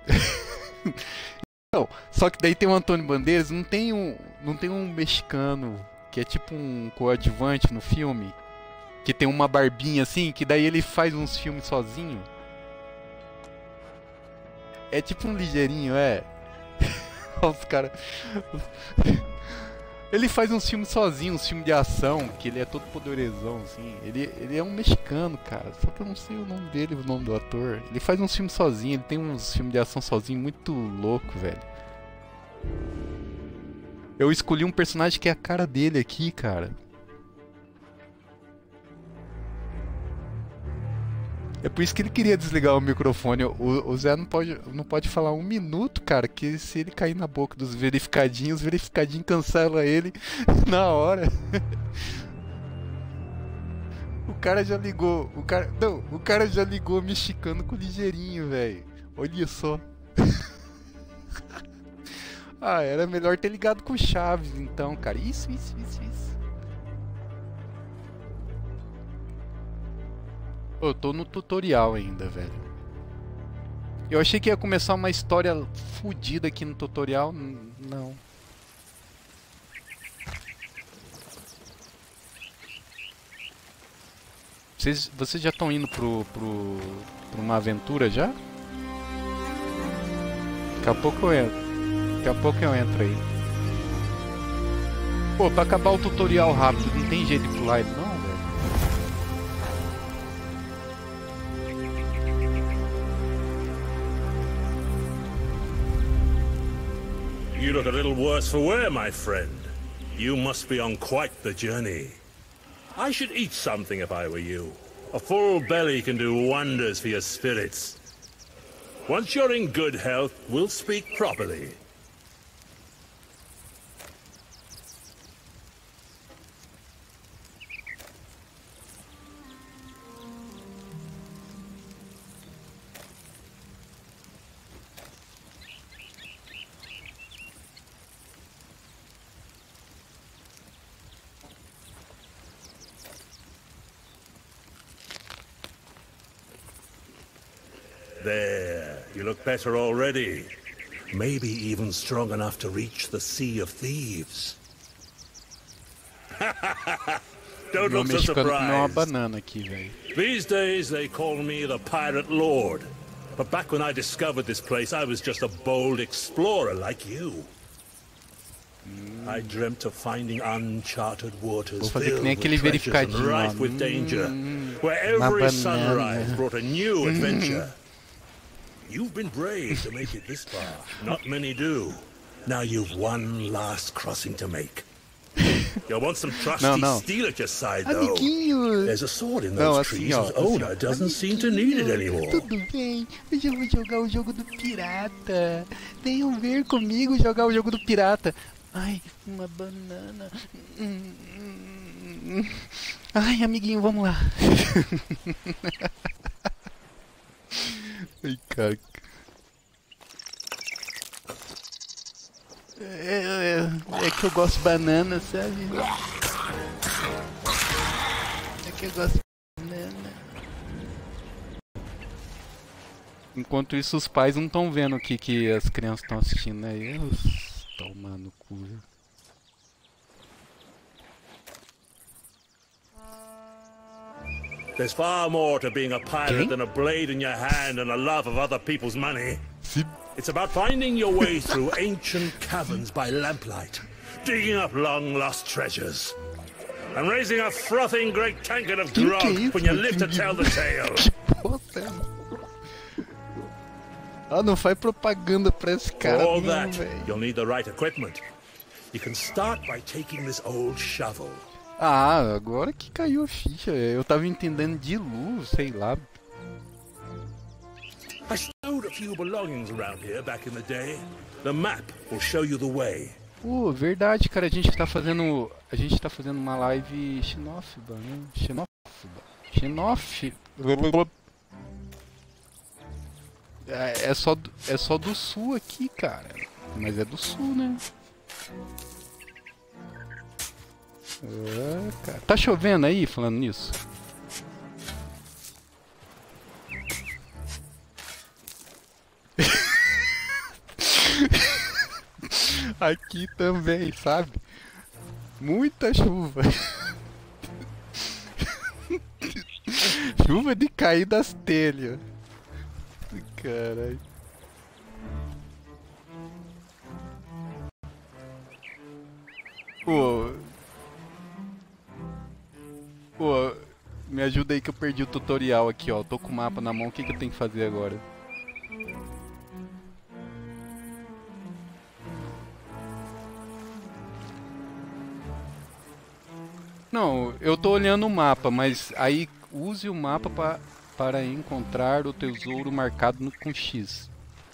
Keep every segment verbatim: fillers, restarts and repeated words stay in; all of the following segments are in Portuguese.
Não, só que daí tem o Antônio Bandeiras, não tem um, não tem um mexicano que é tipo um coadjuvante no filme, que tem uma barbinha assim, que daí ele faz uns filmes sozinho. É tipo um ligeirinho, é. Os caras. Ele faz uns filmes sozinho, uns filmes de ação, que ele é todo poderosão, assim. Ele, ele é um mexicano, cara. Só que eu não sei o nome dele, o nome do ator. Ele faz uns filmes sozinho, ele tem uns filmes de ação sozinho muito louco, velho. Eu escolhi um personagem que é a cara dele aqui, cara. É por isso que ele queria desligar o microfone. O, o Zé não pode, não pode falar um minuto, cara, que se ele cair na boca dos verificadinhos, os verificadinhos cancela ele na hora. O cara já ligou, o cara, não, o cara já ligou mexicano com ligeirinho, velho. Olha só. Ah, era melhor ter ligado com o Chaves, então, cara. Isso, isso, isso, isso. Pô, eu tô no tutorial ainda, velho. Eu achei que ia começar uma história fodida aqui no tutorial. N- Não. Vocês, vocês já estão indo pro, pro, pra uma aventura já? Daqui a pouco eu entro. Daqui a pouco eu entro aí. Pô, pra acabar o tutorial rápido, não tem jeito de pular ele não, velho? You look a little worse for wear, my friend. You must be on quite the journey. I should eat something if I were you. A full belly can do wonders for your spirits. Once you're in good health, we'll speak properly. There, you look better already. Maybe even strong enough to reach the Sea of Thieves. Don't Meu look so mexicano comeu uma surprised. banana aqui, velho. These days they call me the Pirate Lord. But back when I discovered this place, I was just a bold explorer like you. I dreamt of finding uncharted waters Vou fazer que filled nem with aquele treasures and verificadinho lá. rife with danger, where uma every banana. sunrise brought a new adventure. You've been brave to make it this far. Not many do. Now you've one last crossing to make. You'll want some trusty Não, não. steel at your side, though. Amiguinho! There's a sword in Não, those assim, trees ó. whose Assim, owner ó. doesn't seem to need it anymore. Tudo bem, hoje eu vou jogar o jogo do pirata. Venham ver comigo jogar o jogo do pirata. Ai, uma banana. Hum, hum, hum. Ai, amiguinho, vamos lá. Ai, cara. É, é, é que eu gosto de banana, sabe? É que eu gosto de banana. Enquanto isso, os pais não estão vendo o que, que as crianças estão assistindo, né? Eu tomar no cu, viu? There's far more to being a pirate Quem? than a blade in your hand and a love of other people's money. Se... It's about finding your way through ancient caverns by lamplight, digging up long-lost treasures, and raising a frothing great tankard of Que que é grog isso? when you live to tell the tale. Que porra é essa? Ah, não faz propaganda pra esse For cara all não, that, velho. you'll need the right equipment. You can start by taking this old shovel. Ah, agora que caiu a ficha. Eu tava entendendo de luz, sei lá. I stowed a few belongings around here back in the day. The map will show you the way. Pô, verdade, cara. A gente tá fazendo. A gente tá fazendo uma live xenófoba, né? Xenófoba. Xenófoba. É, é, só, do- é só do sul aqui, cara. Mas é do sul, né? É, cara. Tá chovendo aí, falando nisso? Aqui também, sabe? Muita chuva. Chuva de cair das telhas. Caralho. Pô. Pô, me ajuda aí que eu perdi o tutorial aqui, ó. Tô com o mapa na mão, o que, que eu tenho que fazer agora? Não, eu tô olhando o mapa, mas aí use o mapa pra, para encontrar o tesouro marcado no, com X.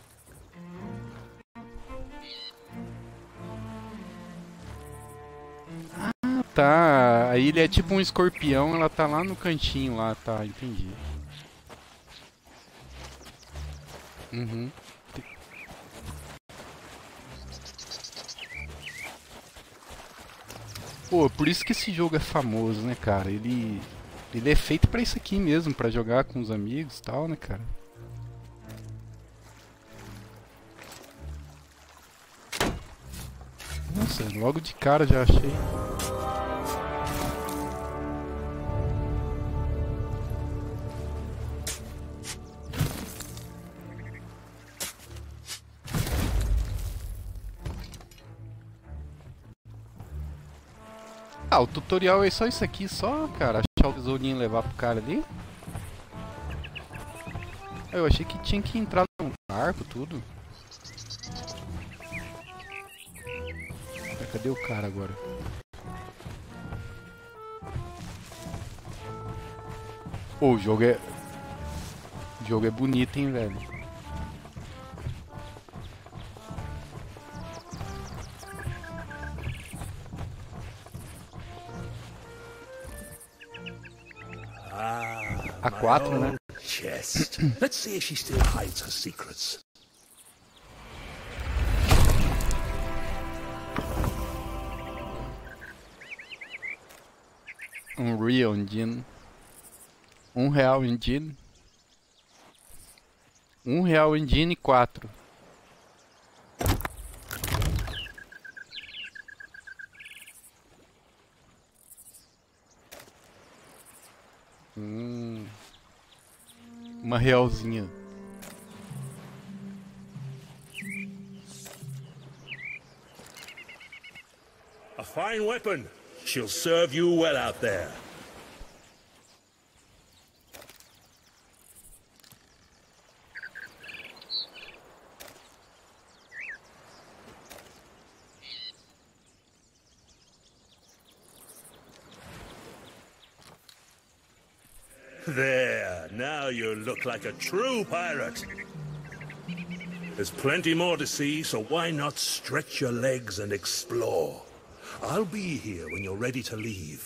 Ah, tá. A ilha é tipo um escorpião, ela tá lá no cantinho lá, tá, entendi. Uhum. Pô, por isso que esse jogo é famoso, né, cara? Ele ele é feito pra isso aqui mesmo, pra jogar com os amigos e tal, né, cara? Nossa, logo de cara já achei. Ah, o tutorial é só isso aqui, só, cara, achar o tesourinho e levar pro cara ali. Eu achei que tinha que entrar no arco, tudo. Cadê o cara agora? Pô, o jogo é... O jogo é bonito, hein, velho? A quatro, né? Chest. Let's see if she still hides her secrets. Unreal Engine. Um real Engine. Um real Engine quatro. Hum. Uma realzinha. A fine weapon. She'll serve you well out there. There, now you look like a true pirate. There's plenty more to see, so why not stretch your legs and explore? I'll be here when you're ready to leave.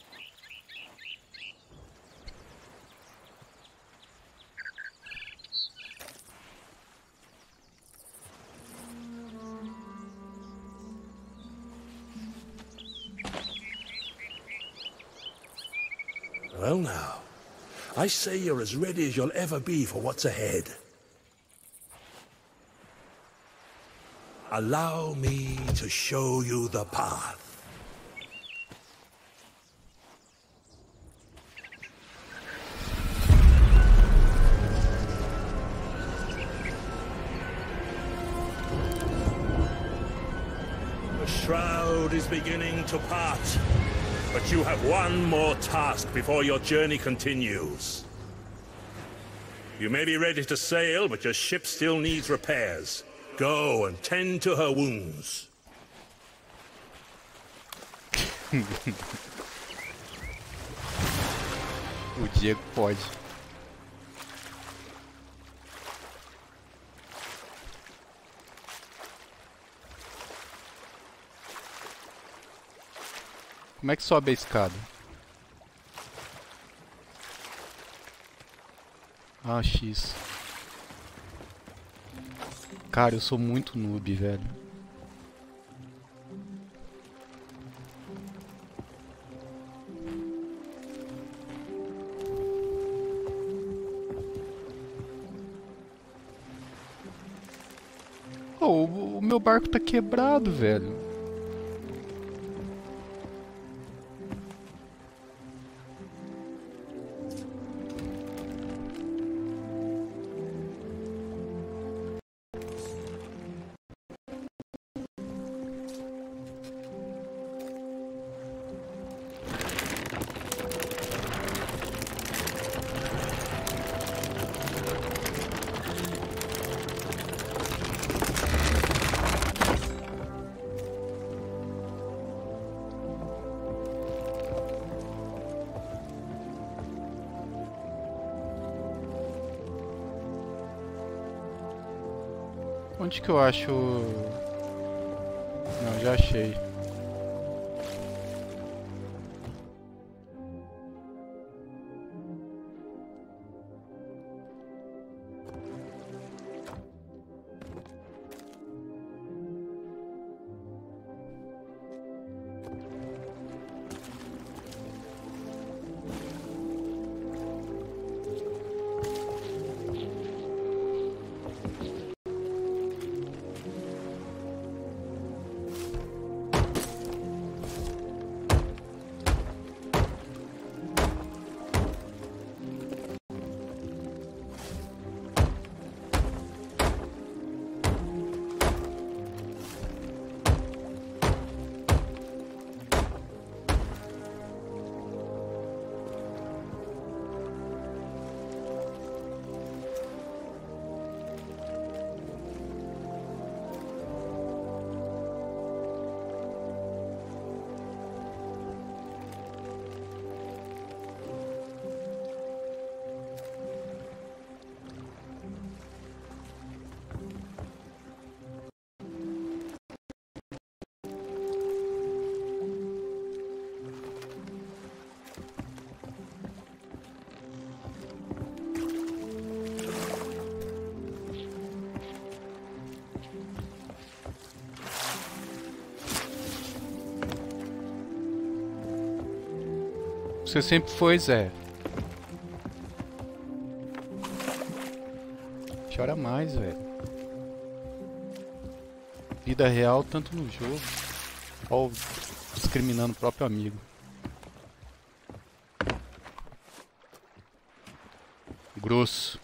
Well now, I say you're as ready as you'll ever be for what's ahead. Allow me to show you the path. The shroud is beginning to part, but you have one more task before your journey continues. You may be ready to sail, but your ship still needs repairs. Go and tend to her wounds. O Diego pode. Como é que sobe a escada? Ah, X. Cara, eu sou muito noob, velho. Oh, o, o meu barco tá quebrado, velho. Onde que eu acho... Não, já achei. Você sempre foi, Zé. Chora mais, velho. Vida real, tanto no jogo. Ó, discriminando o próprio amigo. Grosso.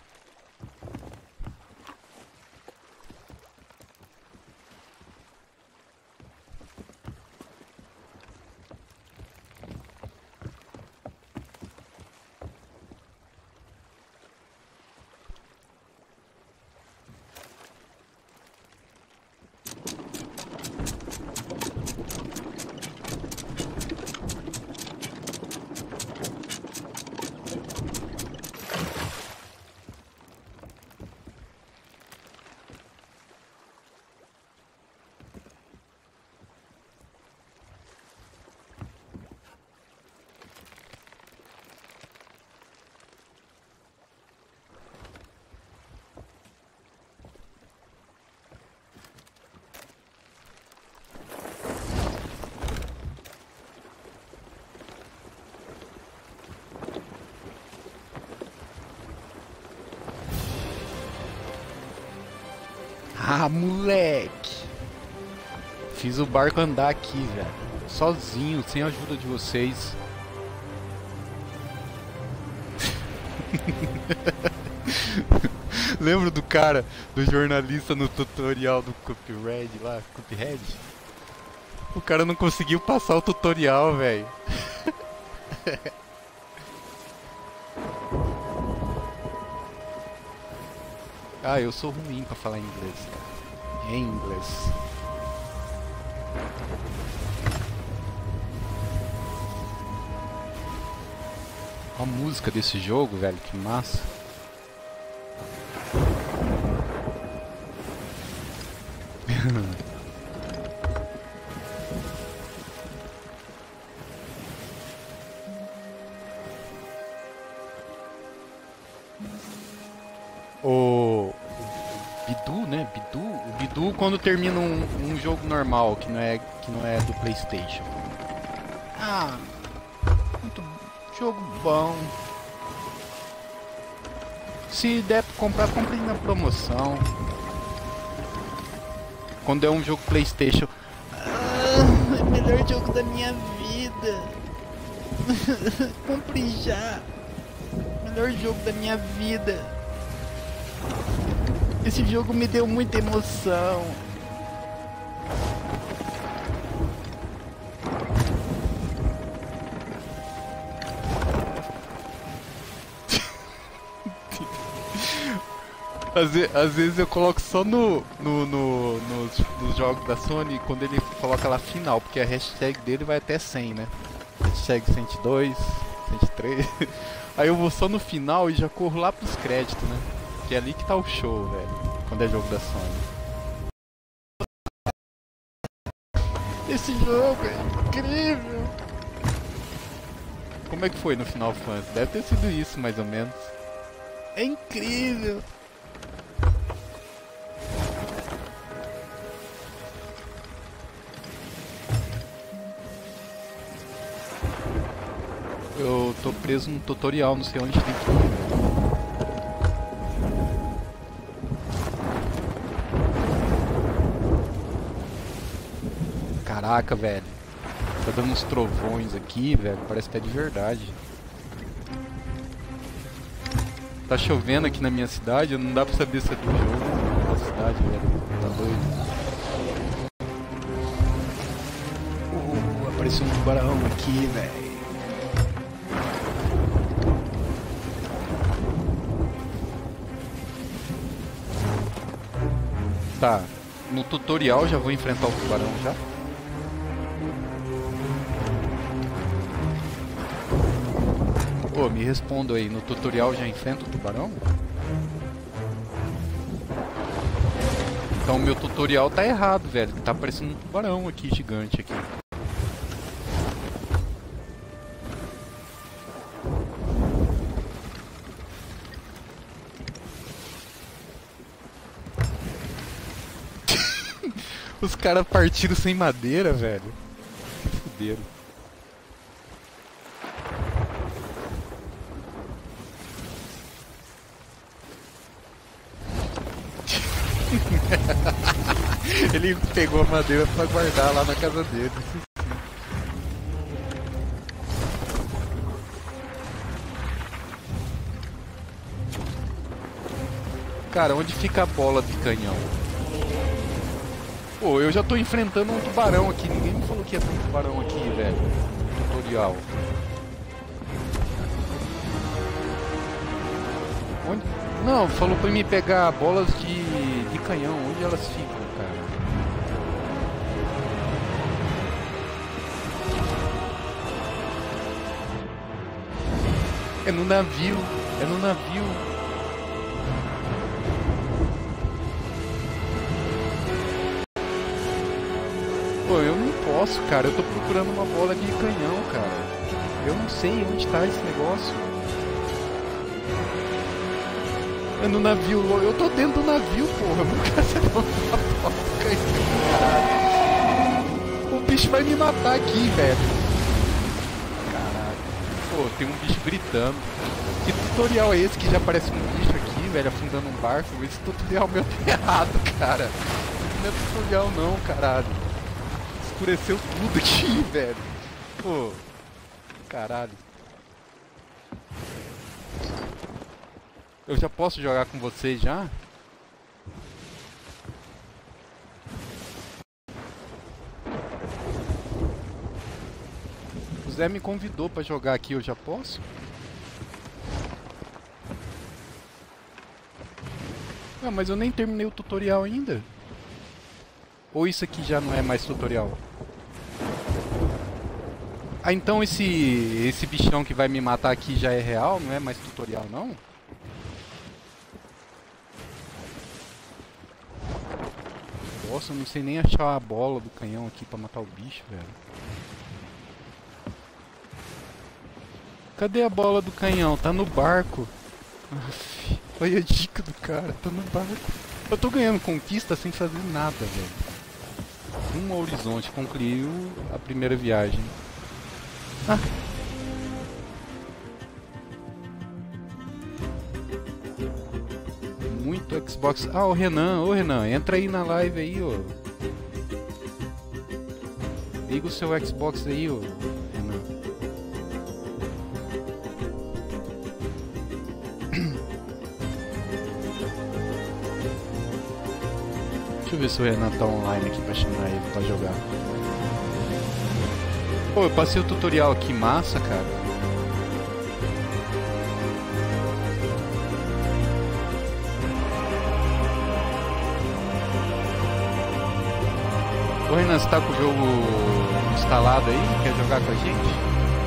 Ah, moleque! Fiz o barco andar aqui, velho. Sozinho, sem a ajuda de vocês. Lembra do cara, do jornalista no tutorial do Cuphead lá, Cuphead? O cara não conseguiu passar o tutorial, velho. Ah, eu sou ruim pra falar inglês, cara. Em inglês. A música desse jogo, velho, que massa. O Bidu, né? Bidu, o Bidu quando termina um, um jogo normal que não é que não é do PlayStation. Ah, muito jogo bom. Se der pra comprar, compre na promoção. Quando é um jogo PlayStation. Ah, é o melhor jogo da minha vida. Compre já. Melhor jogo da minha vida. Esse jogo me deu muita emoção. Às, ve às vezes eu coloco só no, no, no nos, nos jogos da Sony quando ele coloca lá final, porque a hashtag dele vai até cem, né? Hashtag cento e dois, cento e três. Aí eu vou só no final e já corro lá pros créditos, né? Que é ali que tá o show, velho. Quando é jogo da Sony. Esse jogo é incrível! Como é que foi no Final Fantasy? Deve ter sido isso, mais ou menos. É incrível! Eu tô preso num tutorial, não sei onde tem que ir. Caraca, velho. Tá dando uns trovões aqui, velho. Parece até de verdade. Tá chovendo aqui na minha cidade, não dá pra saber se é do jogo da cidade, velho. Tá doido. Uh, apareceu um tubarão aqui, velho. Tá, no tutorial já vou enfrentar o tubarão já? Pô, me responda aí, no tutorial já enfrenta o tubarão? Então meu tutorial tá errado, velho. Tá aparecendo um tubarão aqui, gigante aqui. Os caras partiram sem madeira, velho. Fuderam. Ele pegou a madeira pra guardar lá na casa dele. Cara, onde fica a bola de canhão? Pô, eu já tô enfrentando um tubarão aqui. Ninguém me falou que ia ter um tubarão aqui, velho. Tutorial. Onde? Não, falou pra me pegar bolas de, de canhão. Onde elas ficam, cara? É no navio. É no navio. Pô, eu não posso, cara. Eu tô procurando uma bola de canhão, cara. Eu não sei onde tá esse negócio. É no navio. Eu tô dentro do navio, porra. Eu nunca sei uma bola de canhão, caralho. O bicho vai me matar aqui, velho. Caralho. Pô, tem um bicho gritando. Que tutorial é esse que já aparece um bicho aqui, velho, afundando um barco? Esse tutorial meu tá errado, cara. Isso não é tutorial não, caralho. Escureceu tudo aqui, velho. Pô, caralho. Eu já posso jogar com vocês já? O Zé me convidou pra jogar aqui, eu já posso? Ah, mas eu nem terminei o tutorial ainda. Ou isso aqui já não é mais tutorial? Ah, então esse esse bichão que vai me matar aqui já é real? Não é mais tutorial, não? Nossa, eu não sei nem achar a bola do canhão aqui pra matar o bicho, velho. Cadê a bola do canhão? Tá no barco. Uf, olha a dica do cara, tá no barco. Eu tô ganhando conquista sem fazer nada, velho. Rumo ao horizonte, concluiu a primeira viagem. Ah. Muito Xbox. Ah, o Renan, ô Renan, entra aí na live aí, ô. Liga o seu Xbox aí, ô Renan. Deixa eu ver se o Renan tá online aqui pra chamar ele pra jogar. Pô, eu passei o tutorial aqui, massa, cara. Ô Renan, você tá com o jogo instalado aí? Quer jogar com a gente?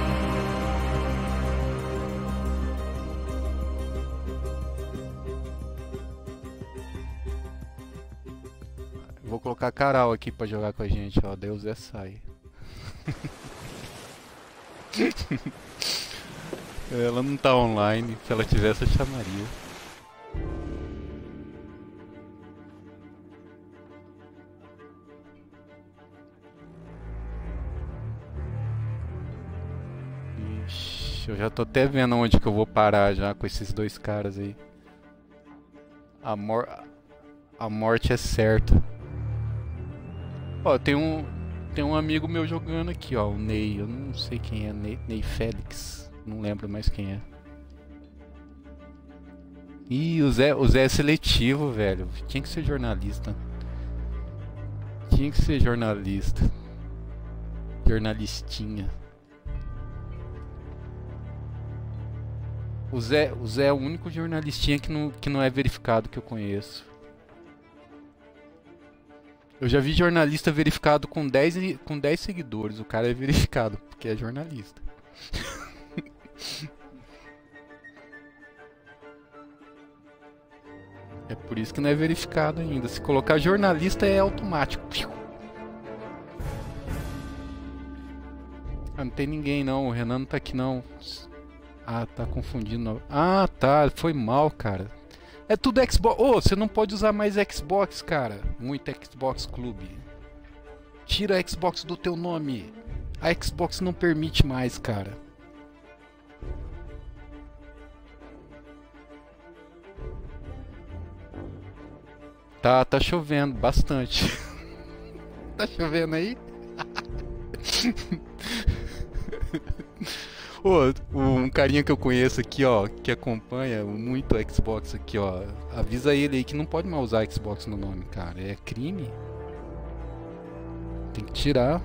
Vou colocar a Carol aqui pra jogar com a gente, ó. Deus é sai. Ela não tá online, se ela tivesse eu chamaria. Ixi, eu já tô até vendo onde que eu vou parar já com esses dois caras aí. A, mor a morte é certa. Ó, tem um, tem um amigo meu jogando aqui, ó, o Ney. Eu não sei quem é, Ney, Ney Félix. Não lembro mais quem é. Ih, o Zé, o Zé é seletivo, velho. Tinha que ser jornalista. Tinha que ser jornalista. Jornalistinha. O Zé, o Zé é o único jornalistinha que não, que não é verificado que eu conheço. Eu já vi jornalista verificado com dez, com dez seguidores. O cara é verificado porque é jornalista. É por isso que não é verificado ainda. Se colocar jornalista é automático. Ah, não tem ninguém não. O Renan não tá aqui não. Ah, tá confundindo. Ah, tá. Foi mal, cara. É tudo Xbox. Ô, oh, você não pode usar mais Xbox, cara. Muito Xbox Clube. Tira a Xbox do teu nome. A Xbox não permite mais, cara. Tá, tá chovendo bastante. Tá chovendo aí? Ô, um carinha que eu conheço aqui, ó, que acompanha muito Xbox aqui, ó, avisa ele aí que não pode mais usar Xbox no nome, cara. É crime. Tem que tirar.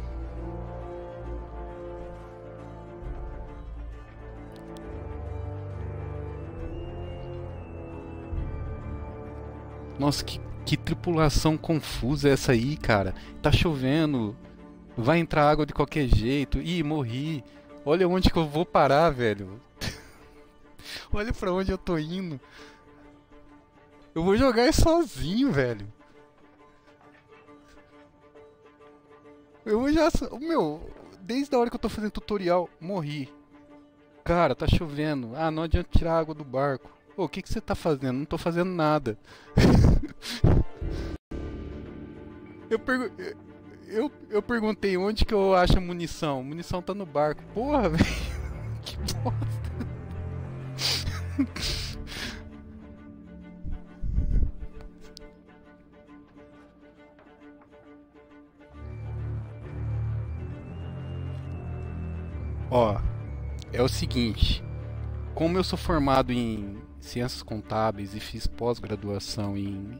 Nossa, que, que tripulação confusa é essa aí, cara. Tá chovendo. Vai entrar água de qualquer jeito. Ih, morri. Olha onde que eu vou parar, velho. Olha pra onde eu tô indo. Eu vou jogar sozinho, velho. Eu vou já... Meu, desde a hora que eu tô fazendo tutorial, morri. Cara, tá chovendo. Ah, não adianta tirar água do barco. Ô, o que que você tá fazendo? Não tô fazendo nada. eu, pergu... eu, eu perguntei onde que eu acho a munição. Munição tá no barco. Porra, velho. Que bosta. Ó, é o seguinte. Como eu sou formado em ciências contábeis e fiz pós-graduação em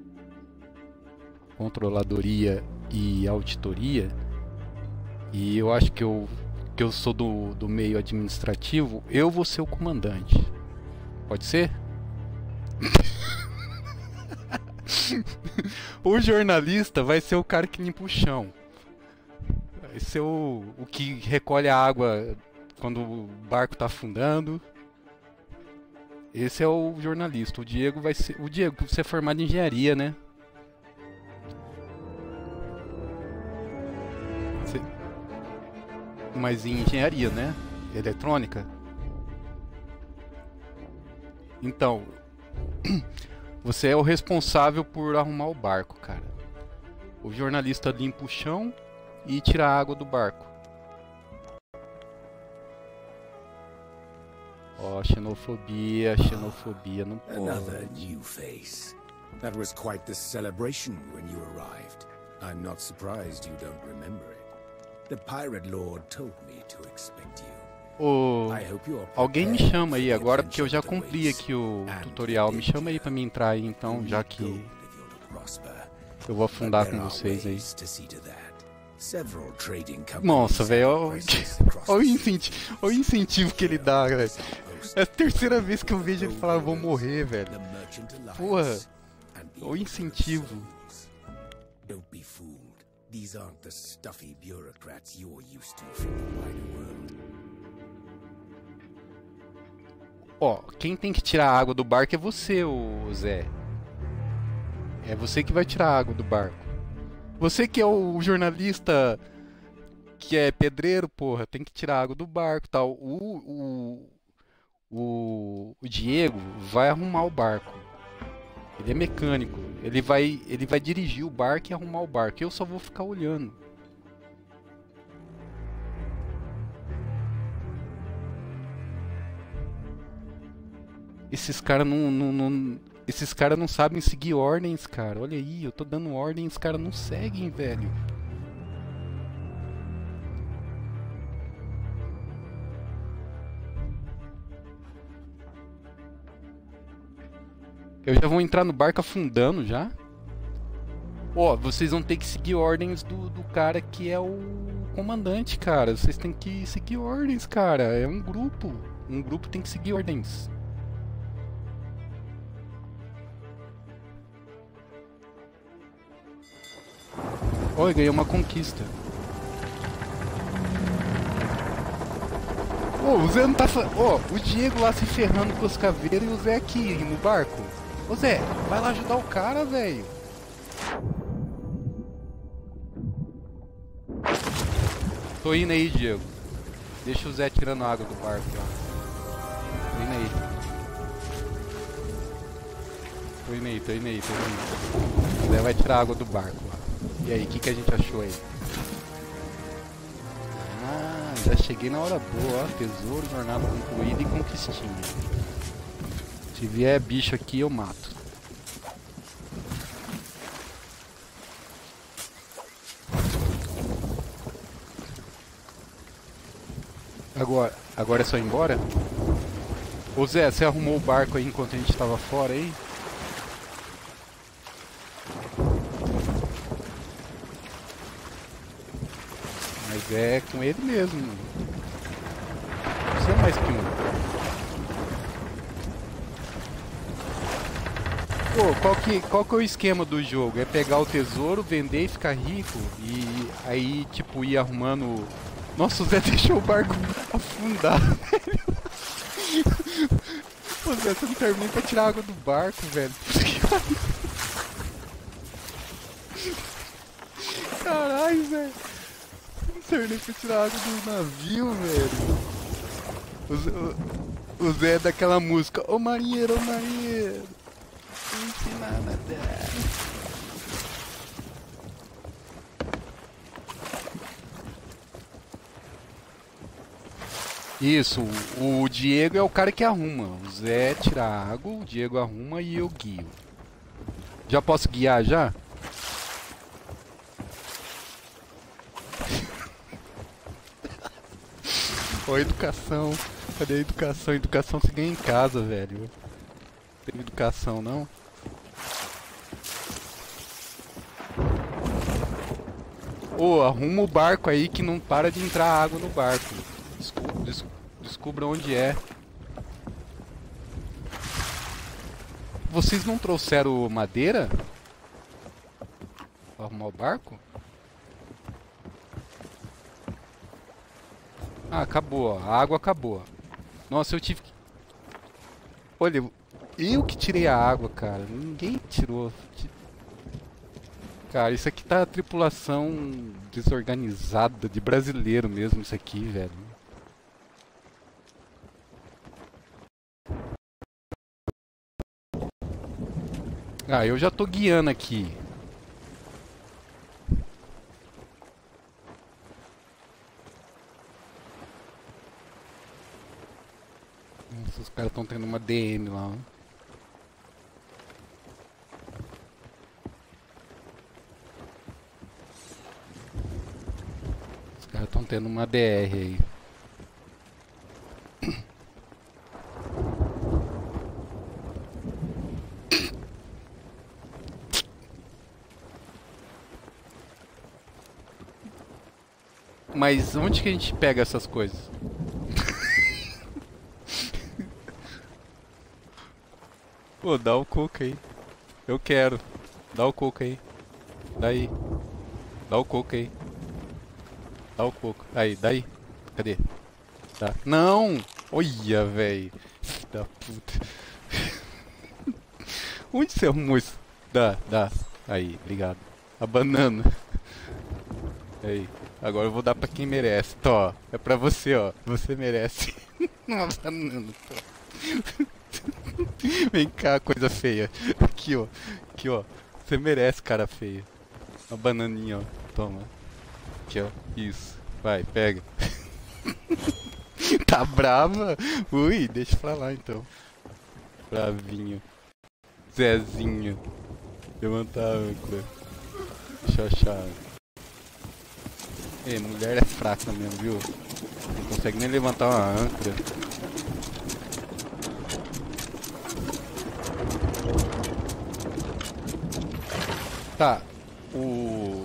controladoria e auditoria, e eu acho que eu, que eu sou do, do meio administrativo, eu vou ser o comandante. Pode ser? O jornalista vai ser o cara que limpa o chão. Vai ser o, o que recolhe a água quando o barco tá afundando. Esse é o jornalista. O Diego vai ser... O Diego, você é formado em engenharia, né? Você... Mas em engenharia, né? Eletrônica. Então, você é o responsável por arrumar o barco, cara. O jornalista limpa o chão e tira a água do barco. Ó, oh, xenofobia, xenofobia, não pode. Another new face. That was quite the celebration when you arrived. I'm not surprised you don't remember it. The pirate lord told me to expect you. Ô, I hope you are alguém me prepared chama for aí the agora, porque eu já adventure that cumpri awaits. aqui o And tutorial. Me the chama aí pra mim entrar aí então, já que gold if you're to prosper. eu vou afundar But there com are vocês aí. ways to see to that. Several trading companies Nossa, velho, have olha presence across o the incentivo, olha o incentivo que ele dá, velho. seas. É a terceira vez que eu vejo ele falar, vou morrer, velho. The Merchant Alliance Porra, and the o Order of incentivo. Souls. Don't be fooled. These aren't the stuffy bureaucrats you're used to from the wider world. Ó, quem tem que tirar a água do barco é você, ô Zé. É você que vai tirar a água do barco. Você que é o jornalista que é pedreiro, porra, tem que tirar a água do barco e tal. O, o, o, o Diego vai arrumar o barco. Ele é mecânico. Ele vai, ele vai dirigir o barco e arrumar o barco. Eu só vou ficar olhando. Esses caras não, não, não, esses caras não sabem seguir ordens, cara. Olha aí, eu tô dando ordem e os caras não seguem, velho. Eu já vou entrar no barco afundando já. Ó, vocês vão ter que seguir ordens do, do cara que é o comandante, cara. Vocês têm que seguir ordens, cara. É um grupo. Um grupo tem que seguir ordens. Oi, ganhei uma conquista. Ô, o Zé não tá fa... Ó, o Diego lá se ferrando com os caveiros e o Zé aqui no barco. Ô Zé, vai lá ajudar o cara, velho. Tô indo aí, Diego. Deixa o Zé tirando água do barco lá. Tô indo aí. Tô indo aí, tô indo aí, tô indo aí. O Zé vai tirar água do barco lá. E aí, o que, que a gente achou aí? Ah, já cheguei na hora boa, ó. Tesouro, jornada concluída e conquistinha. Se vier bicho aqui, eu mato. Agora, agora é só ir embora? Ô Zé, você arrumou o barco aí enquanto a gente tava fora aí? Mas é com ele mesmo. Você é mais que um. Pô, qual que, qual que é o esquema do jogo? É pegar o tesouro, vender e ficar rico? E aí, tipo, ir arrumando... Nossa, o Zé deixou o barco afundar, velho. Pô, Zé, você não termina pra tirar água do barco, velho. Caralho, Zé. Não terminei pra tirar água do navio, velho. O Zé, o, o Zé é daquela música. Ô marinheiro, ô marinheiro. Me ensinar a nadar. Isso, o Diego é o cara que arruma. O Zé tira a água, o Diego arruma e eu guio. Já posso guiar já? Ó, educação. Cadê a educação? Educação se ganha em casa, velho. Não tem educação, não? Ô, oh, arruma o barco aí que não para de entrar água no barco. Descu des descubra onde é. Vocês não trouxeram madeira? Pra arrumar o barco? Ah, acabou, ó. A água acabou. Nossa, eu tive que... Olha, eu que tirei a água, cara. Ninguém tirou. Cara, isso aqui tá a tripulação desorganizada, de brasileiro mesmo, isso aqui, velho. Ah, eu já tô guiando aqui. Nossa, os caras estão tendo uma D M lá, ó. estão tendo uma D R aí. Mas onde que a gente pega essas coisas? Pô, dá o coco aí. Eu quero. Dá o coco aí. Daí. Dá o coco aí. Dá o coco. Aí, daí. Cadê? Tá. Não! Olha, velho. Da puta. Onde você arrumou isso? Dá, dá. Aí, obrigado. A banana. Aí. Agora eu vou dar pra quem merece. Tó, é pra você, ó. Você merece. Uma banana, tó. Vem cá, coisa feia. Aqui, ó. Aqui, ó. Você merece, cara feia. Uma bananinha, ó. Toma. Aqui, ó. Isso. Vai, pega. Tá brava? Ui, deixa pra lá, então. Bravinho. Zezinho. Levantar a âncora. Deixa eu achar. Ei, mulher é fraca mesmo, viu? Não consegue nem levantar uma âncora. Tá, o...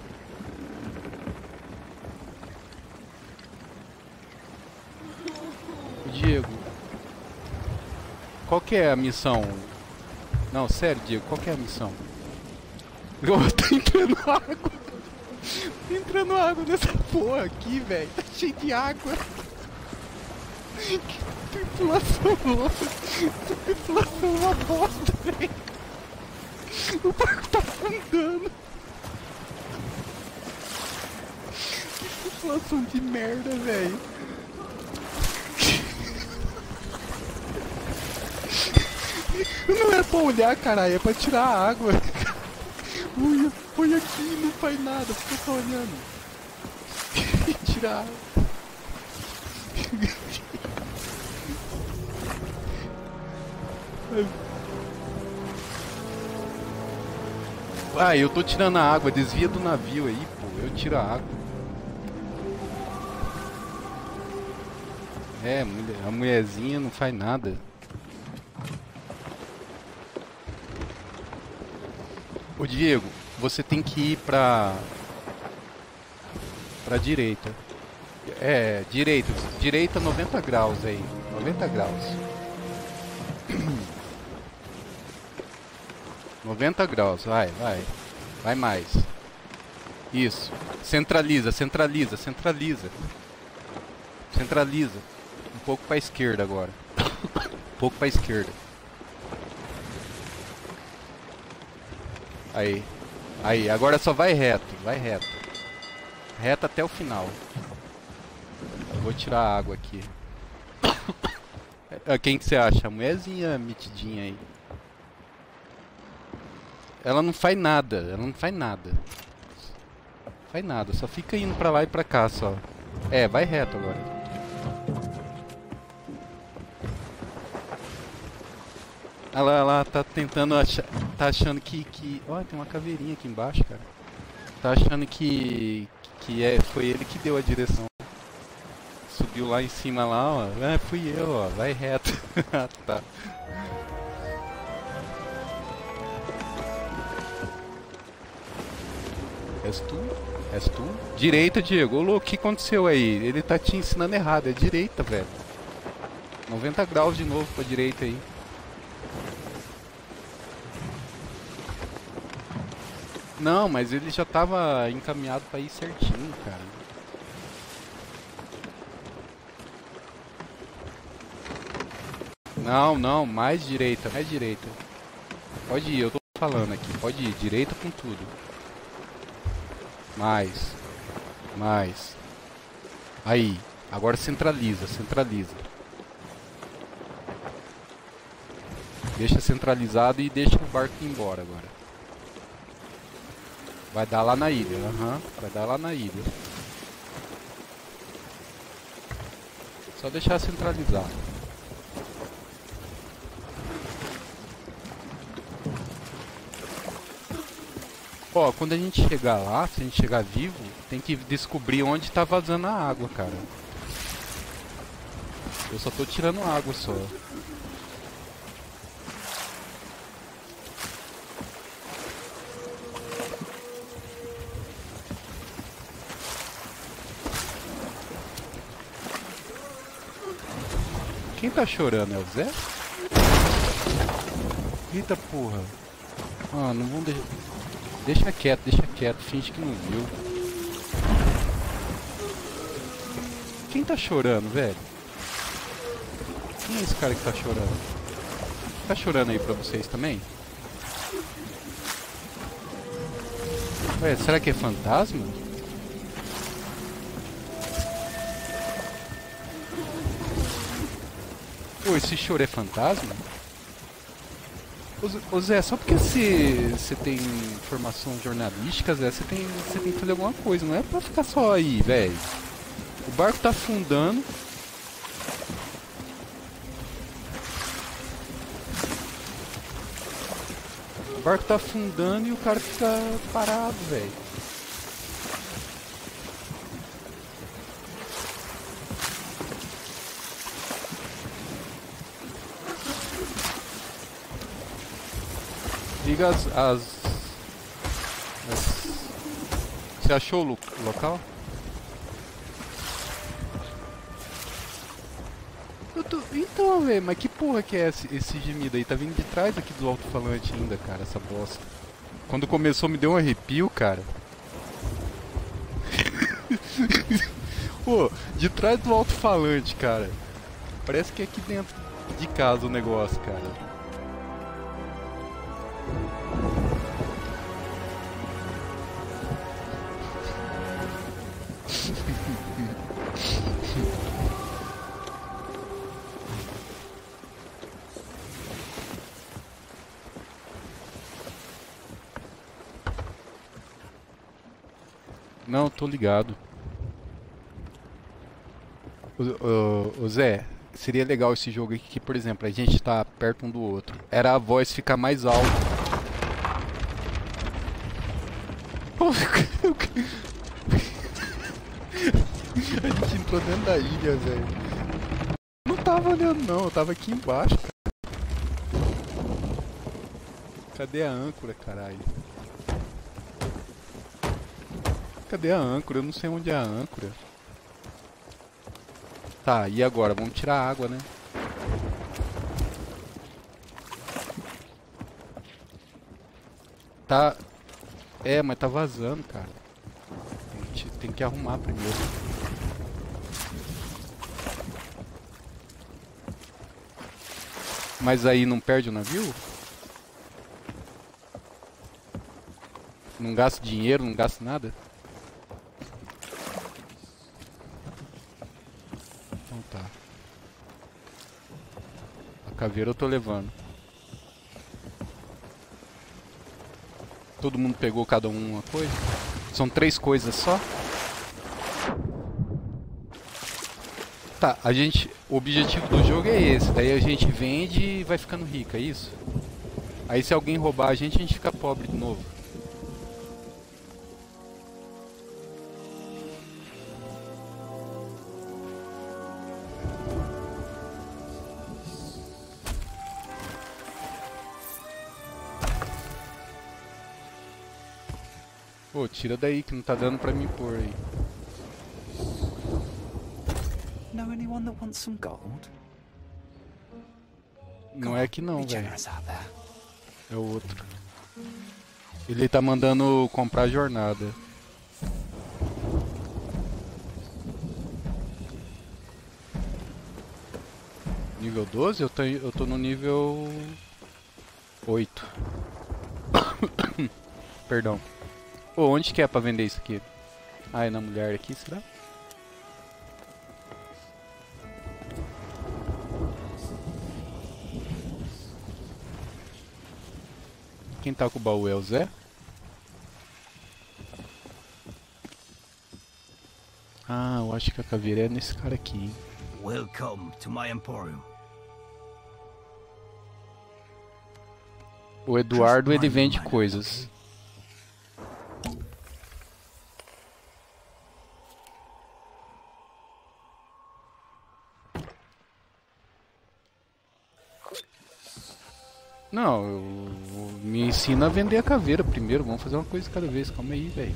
Diego, qual que é a missão? Não, sério, Diego, qual que é a missão? Oh, tá entrando água. Tá entrando água nessa porra aqui, velho. Tá cheio de água. Que tripulação louca. Essa tripulação é uma bosta, velho. O barco tá afundando. Que tripulação de merda, velho. Não é pra olhar, caralho, é pra tirar a água. Ui, põe aqui, não faz nada, fica só olhando. Tirar a água. Ah, eu tô tirando a água, desvia do navio aí, pô, eu tiro a água. É, a mulherzinha não faz nada. Ô Diego, você tem que ir pra... pra direita. É, direita, direita noventa graus aí, noventa graus. noventa graus, vai, vai. Vai mais. Isso. Centraliza, centraliza, centraliza. Centraliza. Um pouco pra esquerda agora. Um pouco pra esquerda. Aí. Aí, agora só vai reto, vai reto. Reto até o final. Eu vou tirar a água aqui. Quem que você acha? A mulherzinha metidinha aí. Ela não faz nada, ela não faz nada. Não faz nada, só fica indo pra lá e pra cá só. É, vai reto agora. Ela, ela tá tentando achar, tá achando que, que... Olha, tem uma caveirinha aqui embaixo, cara. Tá achando que, que é, foi ele que deu a direção. Subiu lá em cima lá, ó. É, fui eu, ó, vai reto. Tá. És tu? És tu? Direita, Diego. Ô, louco, o que aconteceu aí? Ele tá te ensinando errado. É direita, velho. noventa graus de novo pra direita aí. Não, mas ele já tava encaminhado pra ir certinho, cara. Não, não. Mais direita. Mais direita. Pode ir, eu tô falando aqui. Pode ir. Direita com tudo. Mais. Mais. Aí. Agora centraliza, centraliza. Deixa centralizado e deixa o barco ir embora agora. Vai dar lá na ilha. Aham. Uhum. Vai dar lá na ilha. Só deixar centralizado. Ó, quando a gente chegar lá, se a gente chegar vivo, tem que descobrir onde tá vazando a água, cara. Eu só tô tirando água só. Quem tá chorando? É o Zé? Eita porra. Ah, não vamos deixar... Deixa quieto, deixa quieto, finge que não viu. Quem tá chorando, velho? Quem é esse cara que tá chorando? Tá chorando aí pra vocês também? Ué, será que é fantasma? Pô, esse choro é fantasma? Ô Zé, só porque você tem formação jornalística, Zé, você tem, você tem que fazer alguma coisa, não é pra ficar só aí, velho. O barco tá afundando. O barco tá afundando e o cara fica parado, velho. Diga as, as, as... Você achou o lo local? Eu tô... Então, velho, mas que porra que é esse, esse gemido aí? Tá vindo de trás aqui do alto-falante ainda, cara, essa bosta. Quando começou me deu um arrepio, cara. Pô, de trás do alto-falante, cara. Parece que é aqui dentro de casa o negócio, cara. Não, tô ligado. O, o, o Zé, seria legal esse jogo aqui que, por exemplo, a gente tá perto um do outro. Era a voz ficar mais alta. A gente entrou dentro da ilha, velho. Não tava olhando não, eu tava aqui embaixo, cara. Cadê a âncora, caralho? Cadê a âncora? Eu não sei onde é a âncora. Tá, e agora? Vamos tirar a água, né? Tá... É, mas tá vazando, cara. A gente tem que arrumar primeiro. Mas aí não perde o navio? Não gasta dinheiro, não gasta nada? Então tá. A caveira eu tô levando. Todo mundo pegou cada um uma coisa? São três coisas só? Tá, a gente... O objetivo do jogo é esse. Daí a gente vende e vai ficando rico, é isso? Aí se alguém roubar a gente, a gente fica pobre de novo. Pô, tira daí que não tá dando pra mim pôr aí. Know anyone that wants some gold? Não é que não, Be velho. generous out there. É o outro. Ele tá mandando comprar jornada. Nível doze? Eu tô, eu tô no nível oito. Perdão. Pô, onde que é pra vender isso aqui? Ah, é na mulher aqui, será? Quem tá com o baú é o Zé? Ah, eu acho que a caveira é nesse cara aqui, hein? Welcome to my emporium. O Eduardo, ele vende coisas. Não, eu, eu- me ensina a vender a caveira primeiro. Vamos fazer uma coisa de cada vez. Calma aí, velho.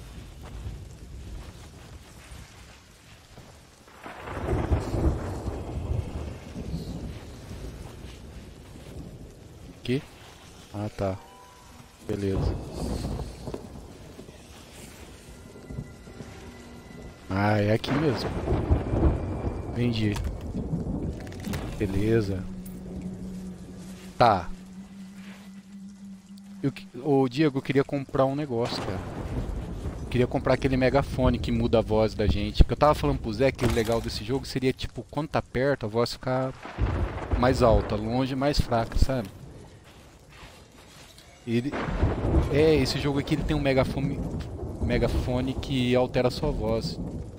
Aqui? Ah, tá. Beleza. Ah, é aqui mesmo. Vendi. Beleza. Tá. Eu, que- ô Diego, eu queria comprar um negócio, cara. Eu queria comprar aquele megafone que muda a voz da gente. Porque eu tava falando pro Zé que o legal desse jogo seria, tipo, quando tá perto, a voz ficar mais alta, longe, mais fraca, sabe? Ele... É, esse jogo aqui ele tem um megafone, megafone que altera a sua voz.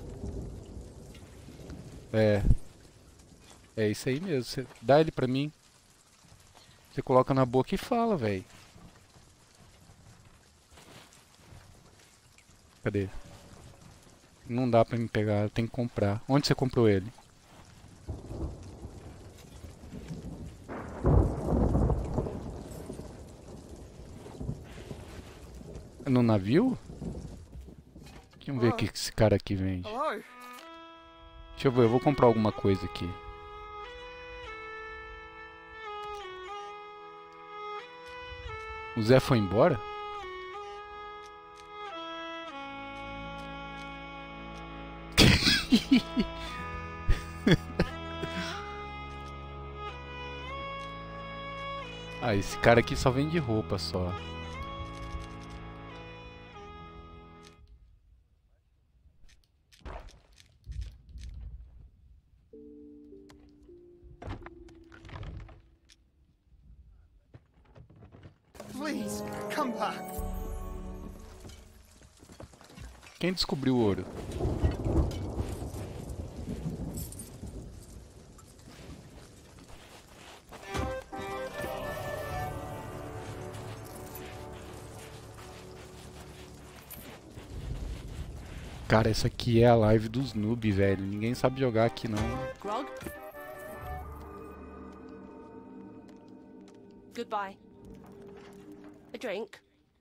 É, é isso aí mesmo. Você dá ele pra mim. Você coloca na boca e fala, velho. Cadê? Não dá pra me pegar, eu tenho que comprar. Onde você comprou ele? No navio? Vamos ver o que que esse cara aqui vende. Hello. Deixa eu ver, eu vou comprar alguma coisa aqui. O Zé foi embora? Ah, esse cara aqui só vende roupa só. Please, come back. Quem descobriu o ouro? Cara, essa aqui é a live dos noob, velho. Ninguém sabe jogar aqui não. Grog? Goodbye. A drink?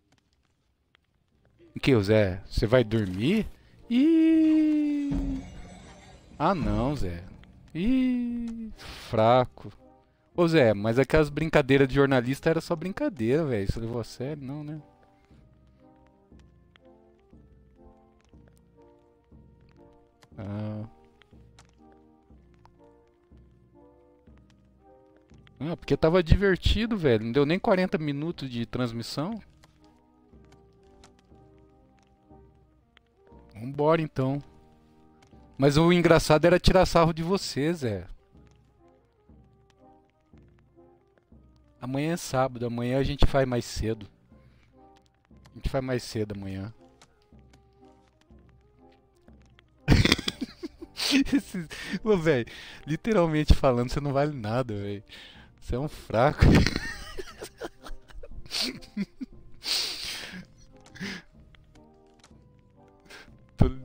O que, Zé? Você vai dormir? Ih! Ah não, Zé. Ih, fraco. Ô Zé, mas aquelas brincadeiras de jornalista era só brincadeira, velho. Você levou a sério? Não, né? Ah. Ah, porque tava divertido, velho. Não deu nem quarenta minutos de transmissão. Vambora então. Mas o engraçado era tirar sarro de você, Zé. Amanhã é sábado, amanhã a gente faz mais cedo. A gente faz mais cedo amanhã. Esses- Ô, velho, literalmente falando, você não vale nada, velho. Você é um fraco. Tô-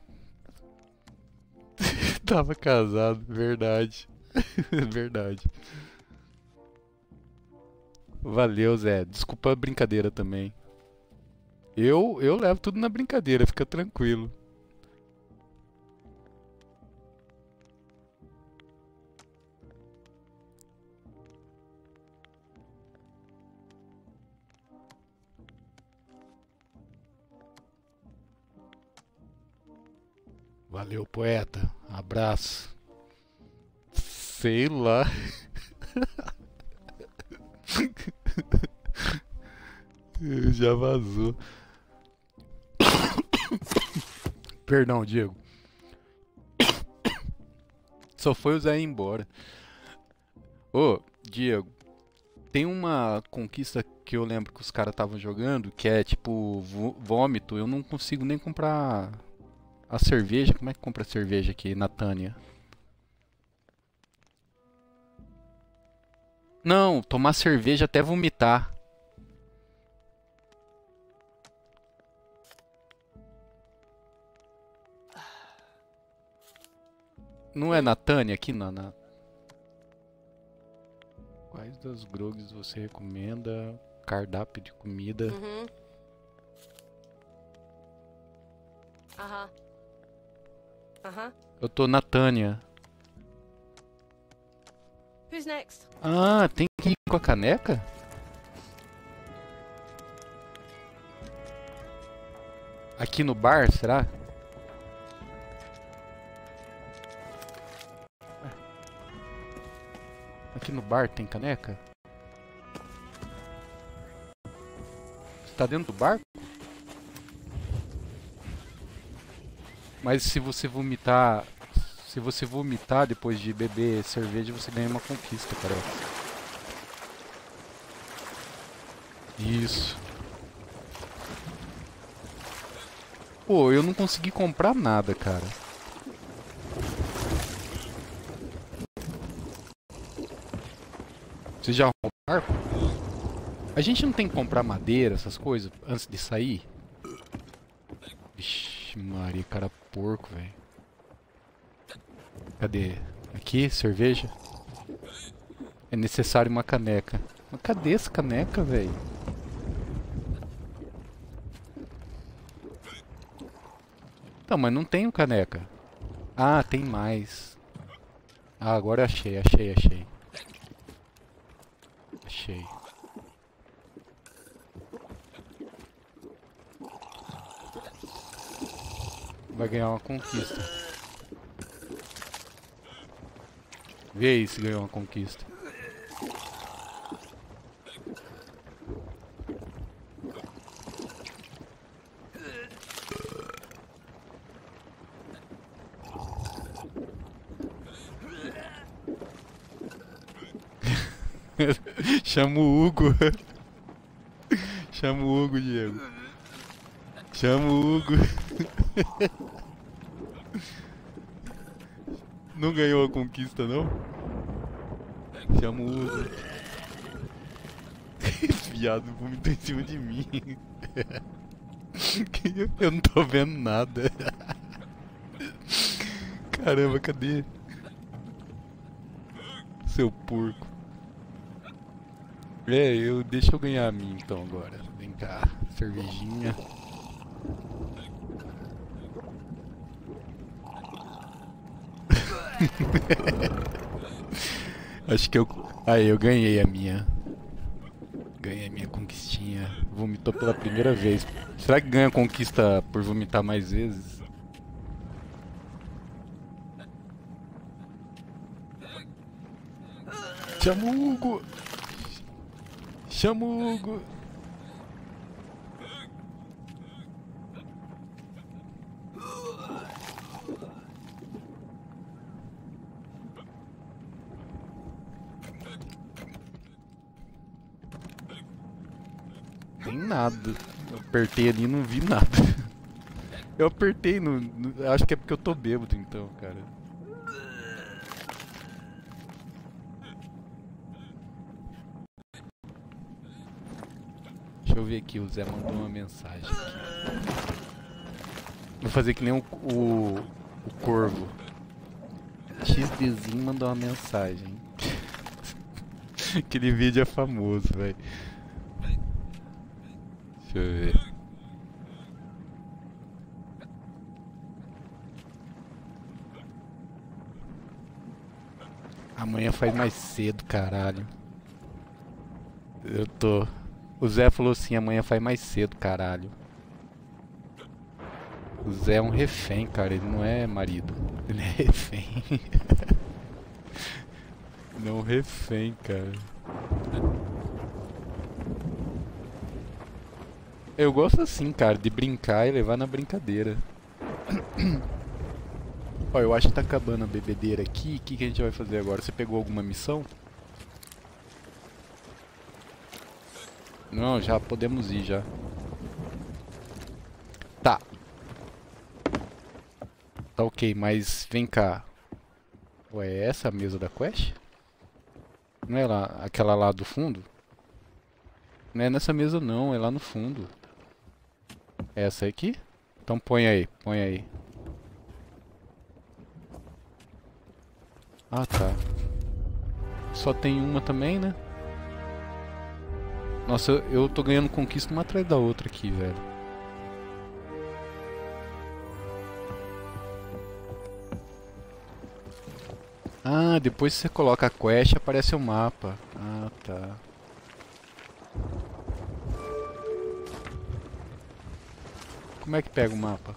Tava casado, verdade. Verdade. Valeu, Zé. Desculpa a brincadeira também. Eu, eu levo tudo na brincadeira, fica tranquilo. Valeu, poeta. Abraço. Sei lá. Já vazou. Perdão, Diego. Só foi o Zé ir embora. Ô, Diego, tem uma conquista que eu lembro que os caras estavam jogando, que é tipo vô- vômito. Eu não consigo nem comprar a cerveja. Como é que compra cerveja aqui na Tânia? Não, tomar cerveja até vomitar. Não é na Tânia aqui, na, na- Quais das grogues você recomenda? Cardápio de comida. Mm-hmm. Uh-huh. Uh-huh. Eu tô na Tânia. Who's next? Ah, tem que ir com a caneca? Aqui no bar, será? Aqui no bar tem caneca? Você tá dentro do barco? Mas se você vomitar... Se você vomitar depois de beber cerveja, você ganha uma conquista, cara. Isso. Pô, eu não consegui comprar nada, cara. Você já arrumou o barco? A gente não tem que comprar madeira, essas coisas, antes de sair? Vixe, Maria, cara porco, velho. Cadê? Aqui, cerveja? É necessário uma caneca. Mas cadê essa caneca, velho? Não, mas não tenho caneca. Ah, tem mais. Ah, agora achei, achei, achei. Achei. Vai ganhar uma conquista. Vê aí se ganhou uma conquista. Chama o Hugo. Chama o Hugo, Diego. Chama o Hugo. Não ganhou a conquista, não? Chama o Hugo. Viado, vomitou em cima de mim. Eu não tô vendo nada. Caramba, cadê? Seu porco. É, eu, deixa eu ganhar a minha então agora. Vem cá, cervejinha. Acho que eu... Aí, eu ganhei a minha. Ganhei a minha conquistinha. Vomitou pela primeira vez. Será que ganha conquista por vomitar mais vezes? Chama o Hugo! Chama o Hugo! Tem nada. Eu apertei ali e não vi nada. Eu apertei no, no... Acho que é porque eu tô bêbado então, cara. Deixa eu ver aqui, o Zé mandou uma mensagem aqui. Vou fazer que nem o, o, o Corvo. XDzinho mandou uma mensagem. Aquele vídeo é famoso, velho. Deixa eu ver. Amanhã faz mais cedo, caralho. Eu tô... O Zé falou assim, amanhã faz mais cedo, caralho. O Zé é um refém, cara, ele não é marido. Ele é refém. Não, refém, cara. Eu gosto assim, cara, de brincar e levar na brincadeira. Ó, eu acho que tá acabando a bebedeira aqui. O que, que a gente vai fazer agora? Você pegou alguma missão? Não, já podemos ir já. Tá. Tá ok, mas vem cá. Ué, é essa a mesa da quest? Não é lá, aquela lá do fundo? Não é nessa mesa não, é lá no fundo. É essa aqui? Então põe aí, põe aí. Ah, tá. Só tem uma também, né? Nossa, eu, eu tô ganhando conquista uma atrás da outra aqui, velho. Ah, depois que você coloca a quest, aparece o mapa. Ah, tá. Como é que pega o mapa?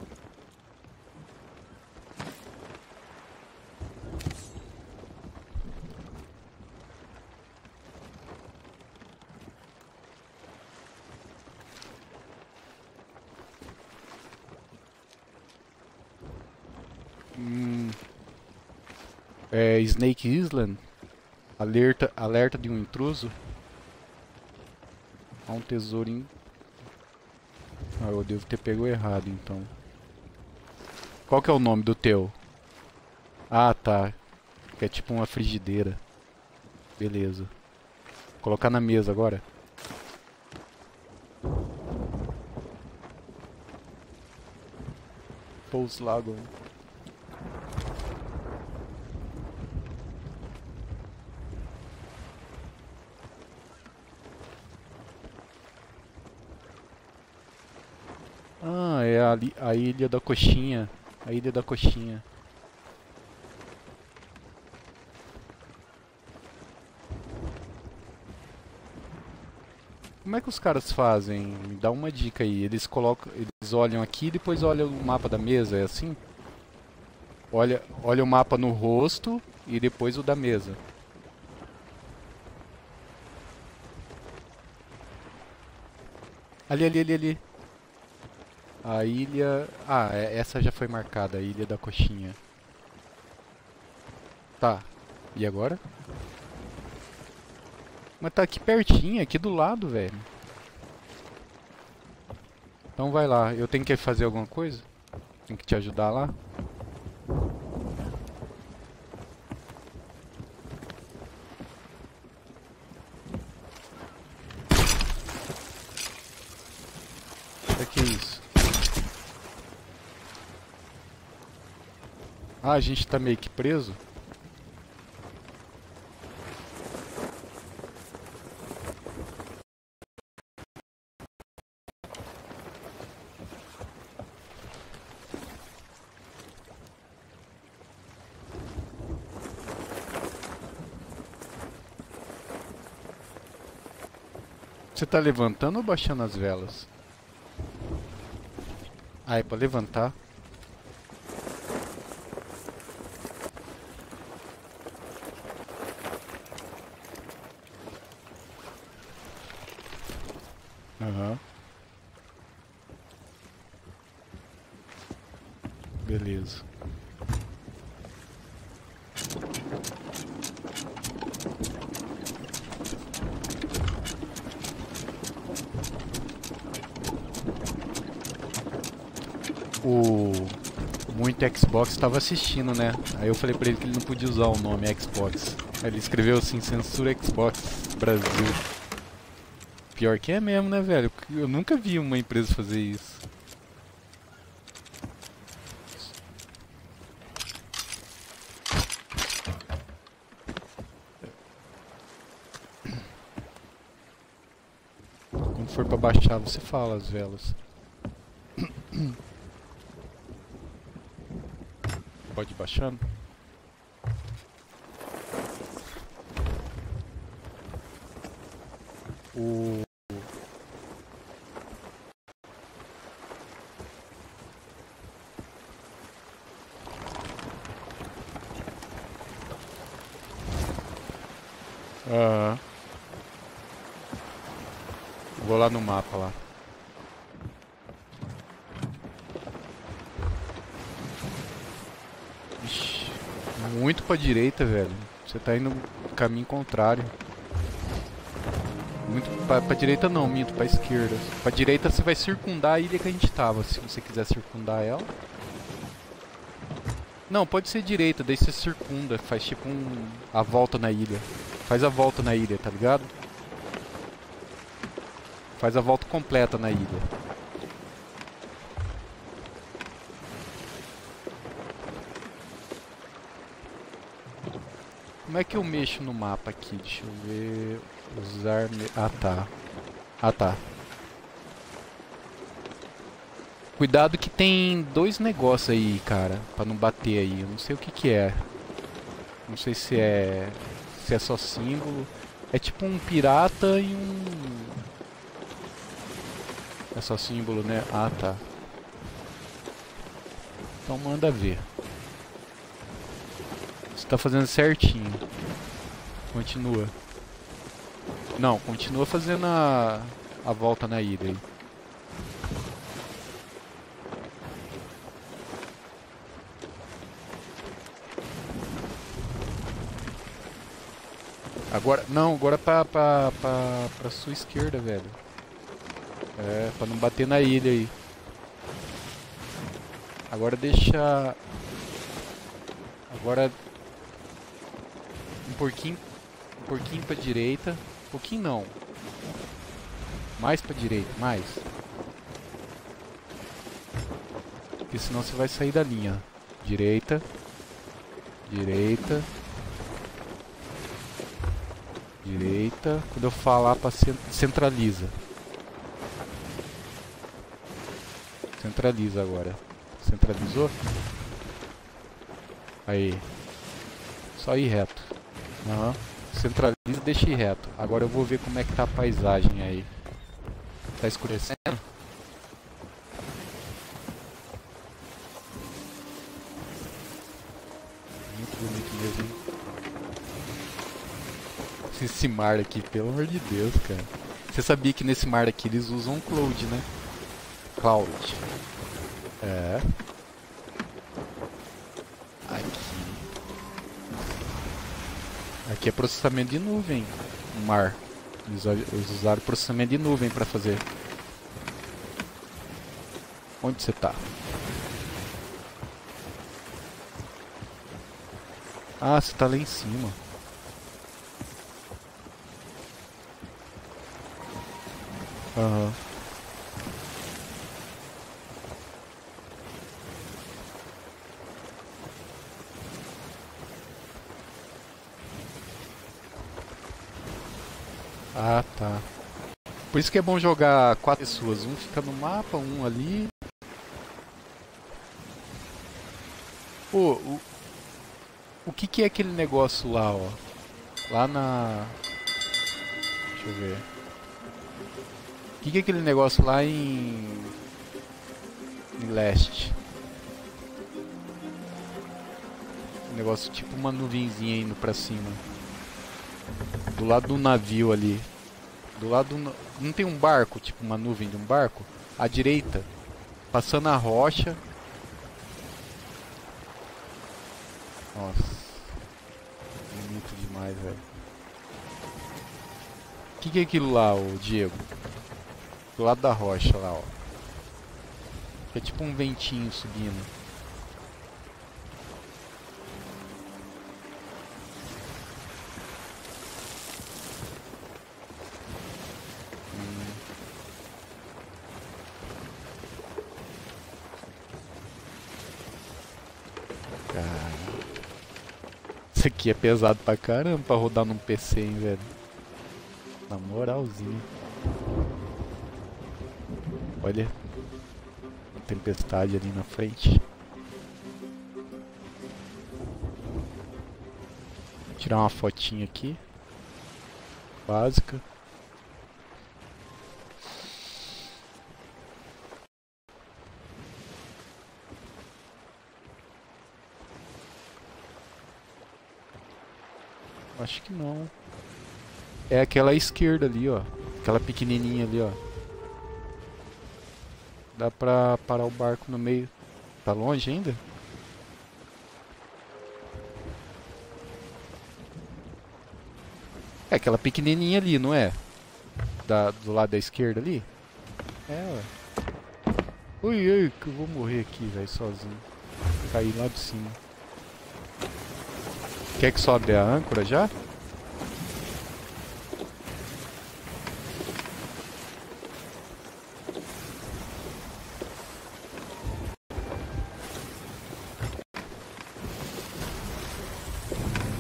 Hum, é Snake Island? Alerta, alerta de um intruso? Há um tesouro em... Ah, eu devo ter pego errado então. Qual que é o nome do teu? Ah, tá. Que é tipo uma frigideira. Beleza. Vou colocar na mesa agora. Pulse Lagoon. Ah, é a, li- a ilha da coxinha. A ilha da coxinha. Como é que os caras fazem? Me dá uma dica aí. Eles colocam, eles olham aqui e depois olham o mapa da mesa, é assim? Olha, olha o mapa no rosto e depois o da mesa. Ali, ali, ali, ali. A ilha... Ah, é- essa já foi marcada, a ilha da coxinha. Tá. E agora? Mas tá aqui pertinho, aqui do lado, velho. Então vai lá. Eu tenho que fazer alguma coisa? Tenho que te ajudar lá? O que é isso? Ah, a gente tá meio que preso? Você tá levantando ou baixando as velas? Ah, é pra levantar. Aham. Beleza. O muito Xbox estava assistindo, né? Aí eu falei pra ele que ele não podia usar o nome Xbox. Aí ele escreveu assim, censura Xbox Brasil. Pior que é mesmo, né, velho? Eu nunca vi uma empresa fazer isso. Quando for pra baixar, você fala as velas. Pode ir baixando? O... Aham. Vou lá no mapa lá. Ixi, muito pra direita, velho. Você tá indo no caminho contrário. Muito pra, pra direita não, minto, pra esquerda. Pra direita você vai circundar a ilha que a gente tava, se você quiser circundar ela. Não, pode ser direita, daí você circunda, faz tipo um... a volta na ilha. Faz a volta na ilha, tá ligado? Faz a volta completa na ilha. Como é que eu mexo no mapa aqui? Deixa eu ver... Usar... Me... Ah, tá. Ah, tá. Cuidado que tem dois negócios aí, cara, pra não bater aí. Eu não sei o que que é. Não sei se é... se é só símbolo. É tipo um pirata e um... É só símbolo, né? Ah, tá. Então manda ver. Você tá fazendo certinho. Continua. Não, continua fazendo a, a volta na ilha aí. Agora, não, agora pra, pra, pra, pra sua esquerda, velho. É, pra não bater na ilha aí. Agora deixa... Agora... Um pouquinho... Um pouquinho pra direita. Um pouquinho não. Mais pra direita, mais. Porque senão você vai sair da linha. Direita. Direita. Direita. Quando eu falar pra centraliza. Centraliza agora. Centralizou? Aí. Só ir reto. Aham. Centraliza, deixa ir reto. Agora eu vou ver como é que tá a paisagem aí. Tá escurecendo? Muito bonito mesmo, hein? Esse mar aqui, pelo amor de Deus, cara. Você sabia que nesse mar aqui eles usam Cloud, né? Cloud. É. Aqui. Aqui é processamento de nuvem. O mar. Eles usaram processamento de nuvem pra fazer. Onde você tá? Ah, você tá lá em cima. Aham. Ah, tá. Por isso que é bom jogar quatro pessoas. Um fica no mapa, um ali. Pô, o... O que que é aquele negócio lá, ó? Lá na... Deixa eu ver. O que que é aquele negócio lá em... em leste? Um negócio tipo uma nuvenzinha indo pra cima. Do lado do navio ali. Do lado do... Não tem um barco, tipo uma nuvem de um barco? À direita. Passando a rocha. Nossa. Bonito demais, velho. O que que é aquilo lá, ô Diego? Do lado da rocha lá, ó. É tipo um ventinho subindo. Hum. Cara. Isso aqui é pesado pra caramba pra rodar num P C, hein, velho. Na moralzinha. Olha. A tempestade ali na frente. Vou tirar uma fotinha aqui. Básica. Acho que não. É aquela esquerda ali, ó. Aquela pequenininha ali, ó. Dá pra parar o barco no meio. Tá longe ainda? É aquela pequenininha ali, não é? Da, do lado da esquerda ali? É, ué. Ui, ui, que eu vou morrer aqui, velho, sozinho. Cair lá de cima. Quer que sobe a âncora já?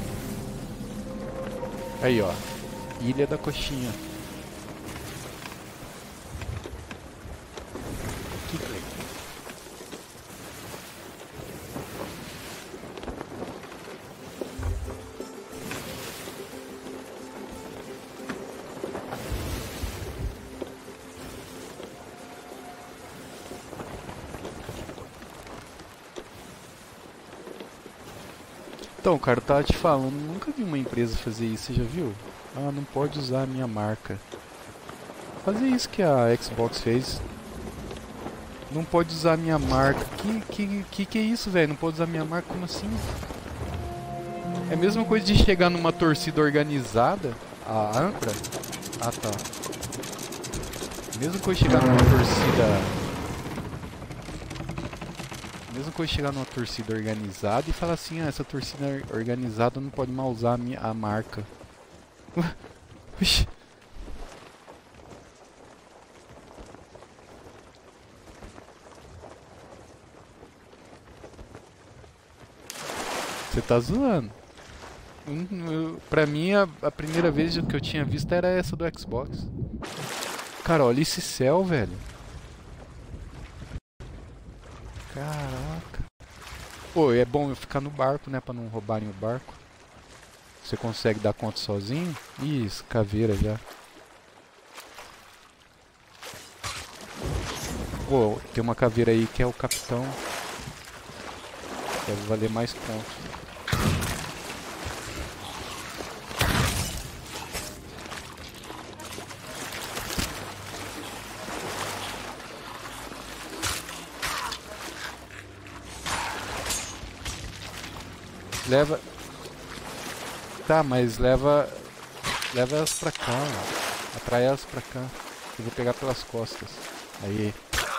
Aí, ó. Ilha da Coxinha. Então, cara, eu tava te falando, nunca vi uma empresa fazer isso, você já viu? Ah, não pode usar a minha marca. Fazer isso que a Xbox fez. Não pode usar a minha marca. Que que, que, que é isso, velho? Não pode usar a minha marca? Como assim? É a mesma coisa de chegar numa torcida organizada. A âncora? Ah, tá. Mesma coisa de chegar numa torcida... Mesma coisa de chegar numa torcida organizada e falar assim, ah, essa torcida organizada não pode mal usar a, minha, a marca. Uxi. Você tá zoando. Hum, eu, pra mim, a, a primeira vez que eu tinha visto era essa do Xbox. Cara, olha esse céu, velho. Caraca. Pô, é bom eu ficar no barco, né? Pra não roubarem o barco. Você consegue dar conta sozinho? Isso, caveira já. Pô, tem uma caveira aí que é o capitão. Deve valer mais pontos. Leva... Tá, mas leva... Leva elas pra cá, ó. Atrai elas pra cá. Eu vou pegar pelas costas. Aí.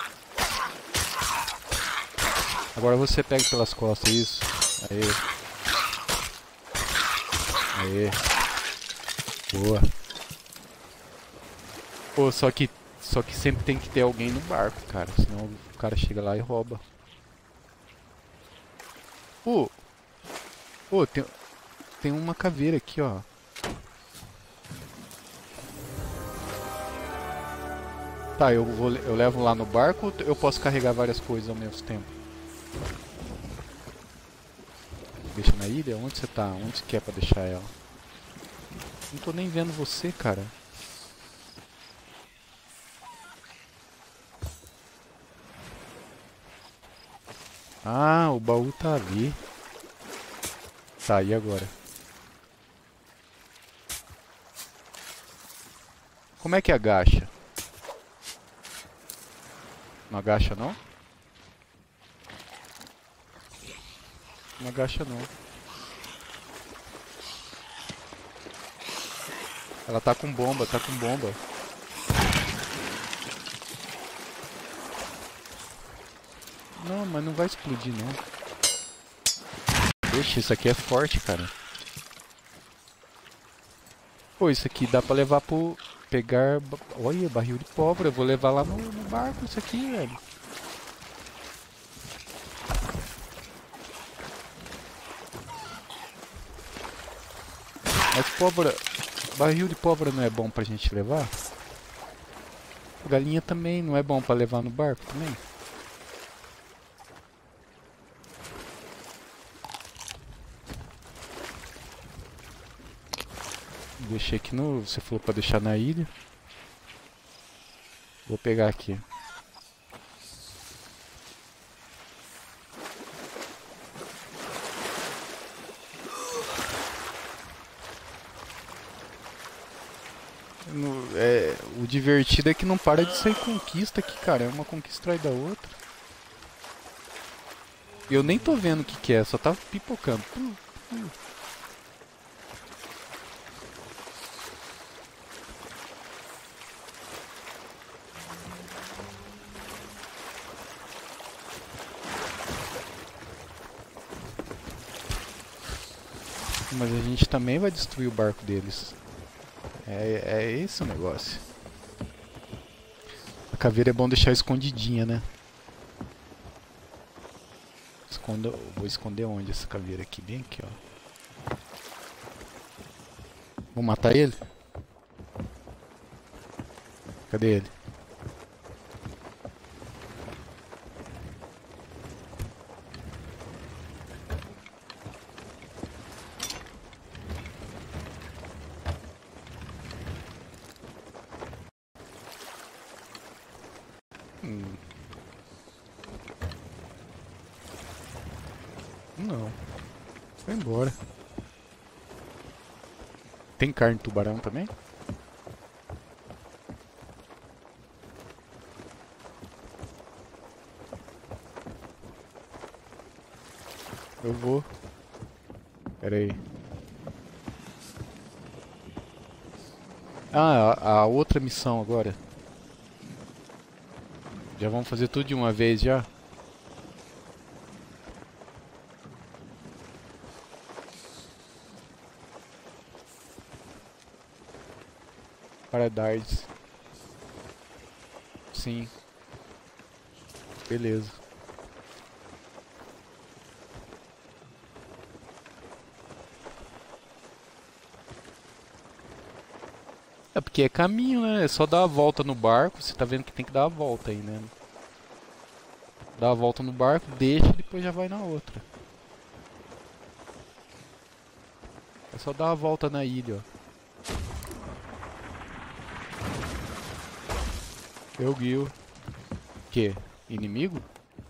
Agora você pega pelas costas, isso. Aí. Aí. Boa. Pô, só que... Só que sempre tem que ter alguém no barco, cara. Senão o cara chega lá e rouba. Pô. Pô, tem, tem uma caveira aqui, ó. Tá, eu, vou, eu levo lá no barco ou eu posso carregar várias coisas ao mesmo tempo? Deixa na ilha? Onde você tá? Onde você quer pra deixar ela? Não tô nem vendo você, cara. Ah, o baú tá ali. Tá, e agora? Como é que agacha? Não agacha não? Não agacha não. Ela tá com bomba, tá com bomba. Não, mas não vai explodir não. Poxa, isso aqui é forte, cara. Pô, isso aqui dá pra levar pro... Pegar... Olha, barril de pólvora. Eu vou levar lá no, no barco isso aqui, velho. Mas pólvora... Barril de pólvora não é bom pra gente levar? Galinha também não é bom pra levar no barco também? Deixei aqui no... Você falou pra deixar na ilha. Vou pegar aqui. No, é, o divertido é que não para de sair conquista aqui, cara. É uma conquista atrás da outra. Eu nem tô vendo o que que é, só tá pipocando. Hum, hum. Mas a gente também vai destruir o barco deles. É, é esse o negócio. A caveira é bom deixar escondidinha, né? Esconda, vou esconder onde essa caveira aqui? Bem aqui, ó. Vou matar ele? Cadê ele? Hum. Não. Vai embora. Tem carne de tubarão também? Eu vou. Pera aí. Ah, a, a outra missão agora. Já vamos fazer tudo de uma vez já? Paradise. Sim. Beleza. É porque é caminho, né? É só dar a volta no barco. Você tá vendo que tem que dar a volta aí, né? Dá a volta no barco, deixa e depois já vai na outra. É só dar a volta na ilha, ó. Eu guio. Que? Inimigo?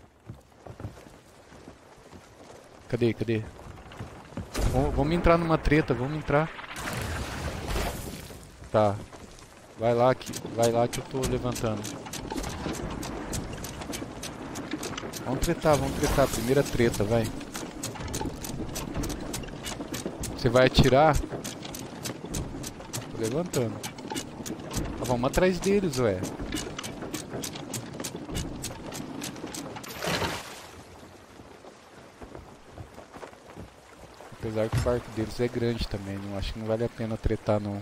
Cadê? Cadê? Vamos, vamos entrar numa treta, vamos entrar. Tá. Vai lá que, vai lá que eu tô levantando. Vamos tretar, vamos tretar. Primeira treta, vai. Você vai atirar? Tô levantando. Ah, vamos atrás deles, ué. Apesar que o barco deles é grande também, não acho que não vale a pena tretar não.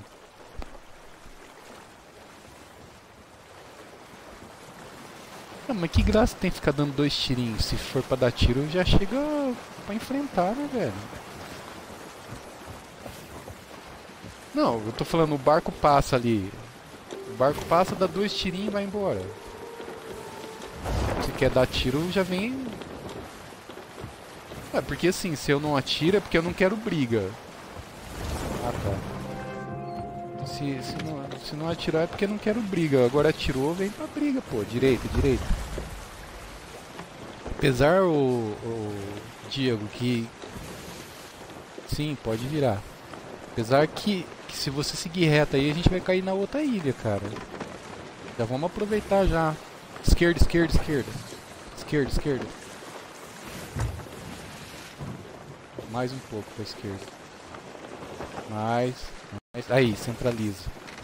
Ah, mas que graça tem ficar dando dois tirinhos? Se for pra dar tiro, já chega pra enfrentar, né, velho? Não, eu tô falando, o barco passa ali. O barco passa, dá dois tirinhos e vai embora. Se quer dar tiro, já vem... É, porque assim, se eu não atiro é porque eu não quero briga. Ah, tá. Se, se, não, se não atirar é porque eu não quero briga. Agora atirou, vem pra briga, pô. Direita, direita. Apesar, o, o Diego, que... Sim, pode virar. Apesar que, que se você seguir reto aí, a gente vai cair na outra ilha, cara. Já vamos aproveitar já. Esquerda, esquerda, esquerda. Esquerda, esquerda. Mais um pouco para a esquerda. Mais, mais. Aí, centraliza.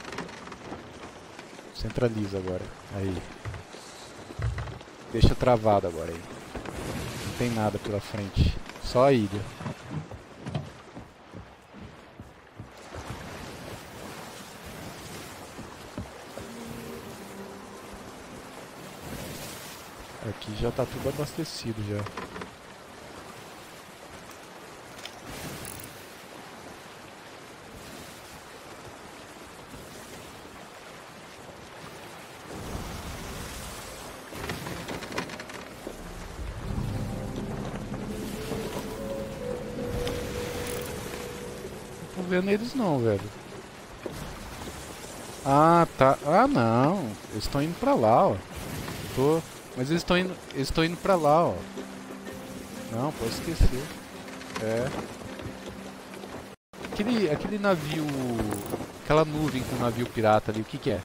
Centraliza agora. Aí. Deixa travado agora aí. Não tem nada pela frente. Só a ilha. Aqui já tá tudo abastecido já. Não tô vendo eles não, velho. Ah, tá. Ah, não. Eles estão indo pra lá, ó. Tô... Mas eles estão indo, eles estão indo pra lá, ó. Não, pode esquecer. É. Aquele, aquele navio, aquela nuvem com o navio pirata ali, o que que é?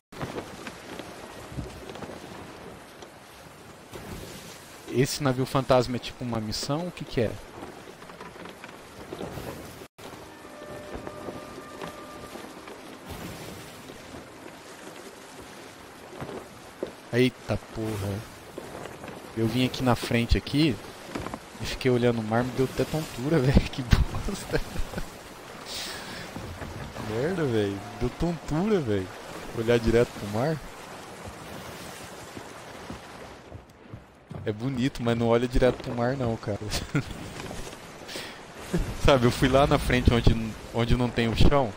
Esse navio fantasma é tipo uma missão, o que que é? Eita porra. Eu vim aqui na frente aqui e fiquei olhando o mar, me deu até tontura, velho. Que bosta. Merda, velho. Deu tontura, velho. Olhar direto pro mar. É bonito, mas não olha direto pro mar não, cara. Sabe, eu fui lá na frente onde, onde não tem o chão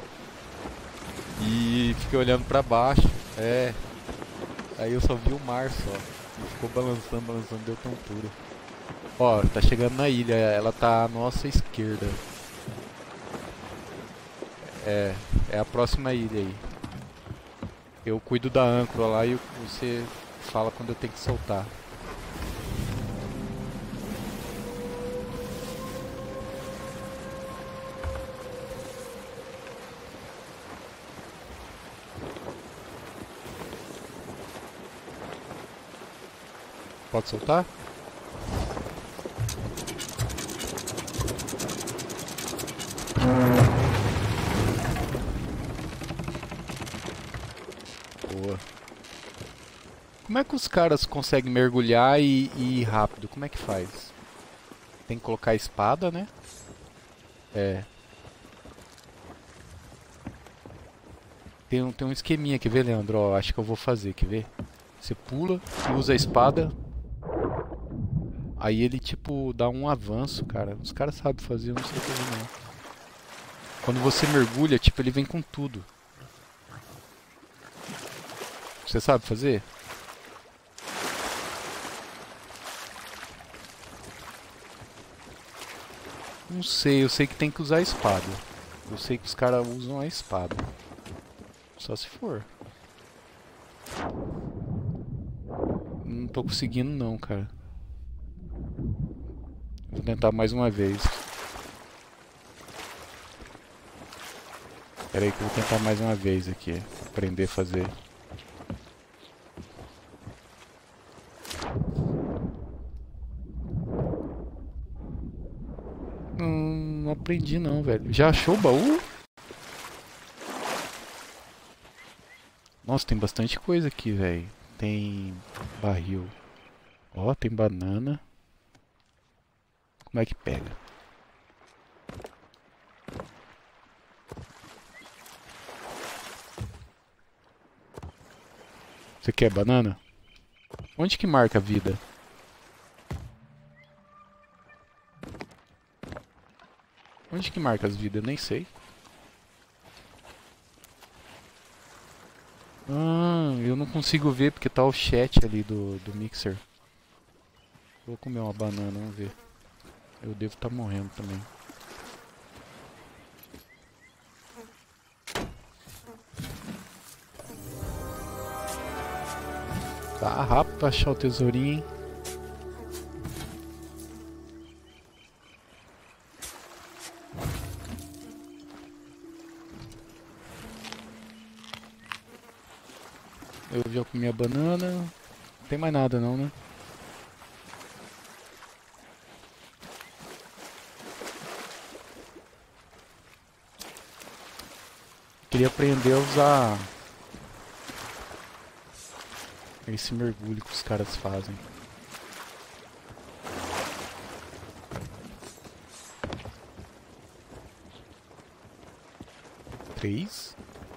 e fiquei olhando pra baixo. É. Aí eu só vi o mar só. Ficou balançando, balançando, deu tontura. Ó, tá chegando na ilha, ela tá à nossa esquerda. É, é a próxima ilha aí. Eu cuido da âncora lá e você fala quando eu tenho que soltar. Pode soltar? Boa. Como é que os caras conseguem mergulhar e, e ir rápido? Como é que faz? Tem que colocar a espada, né? É. Tem um, tem um esqueminha, quer ver, Leandro? Ó, acho que eu vou fazer, quer ver? Você pula e usa a espada. Aí ele, tipo, dá um avanço, cara. Os caras sabem fazer, eu não sei fazer não. Quando você mergulha, tipo, ele vem com tudo. Você sabe fazer? Não sei, eu sei que tem que usar a espada. Eu sei que os caras usam a espada. Só se for. Não tô conseguindo não, cara. Vou tentar mais uma vez. Espera aí que eu vou tentar mais uma vez aqui. Aprender a fazer. Hum, não aprendi não, velho. Já achou o baú? Nossa, tem bastante coisa aqui, velho. Tem barril. Ó, tem banana. Como é que pega? Você quer banana? Onde que marca a vida? Onde que marca as vidas? Eu nem sei. Ah, eu não consigo ver porque tá o chat ali do, do mixer. Vou comer uma banana, vamos ver. Eu devo estar morrendo também. Tá rápido pra achar o tesourinho, hein? Eu já comi a banana. Não tem mais nada não, né? Queria aprender a usar esse mergulho que os caras fazem. Três.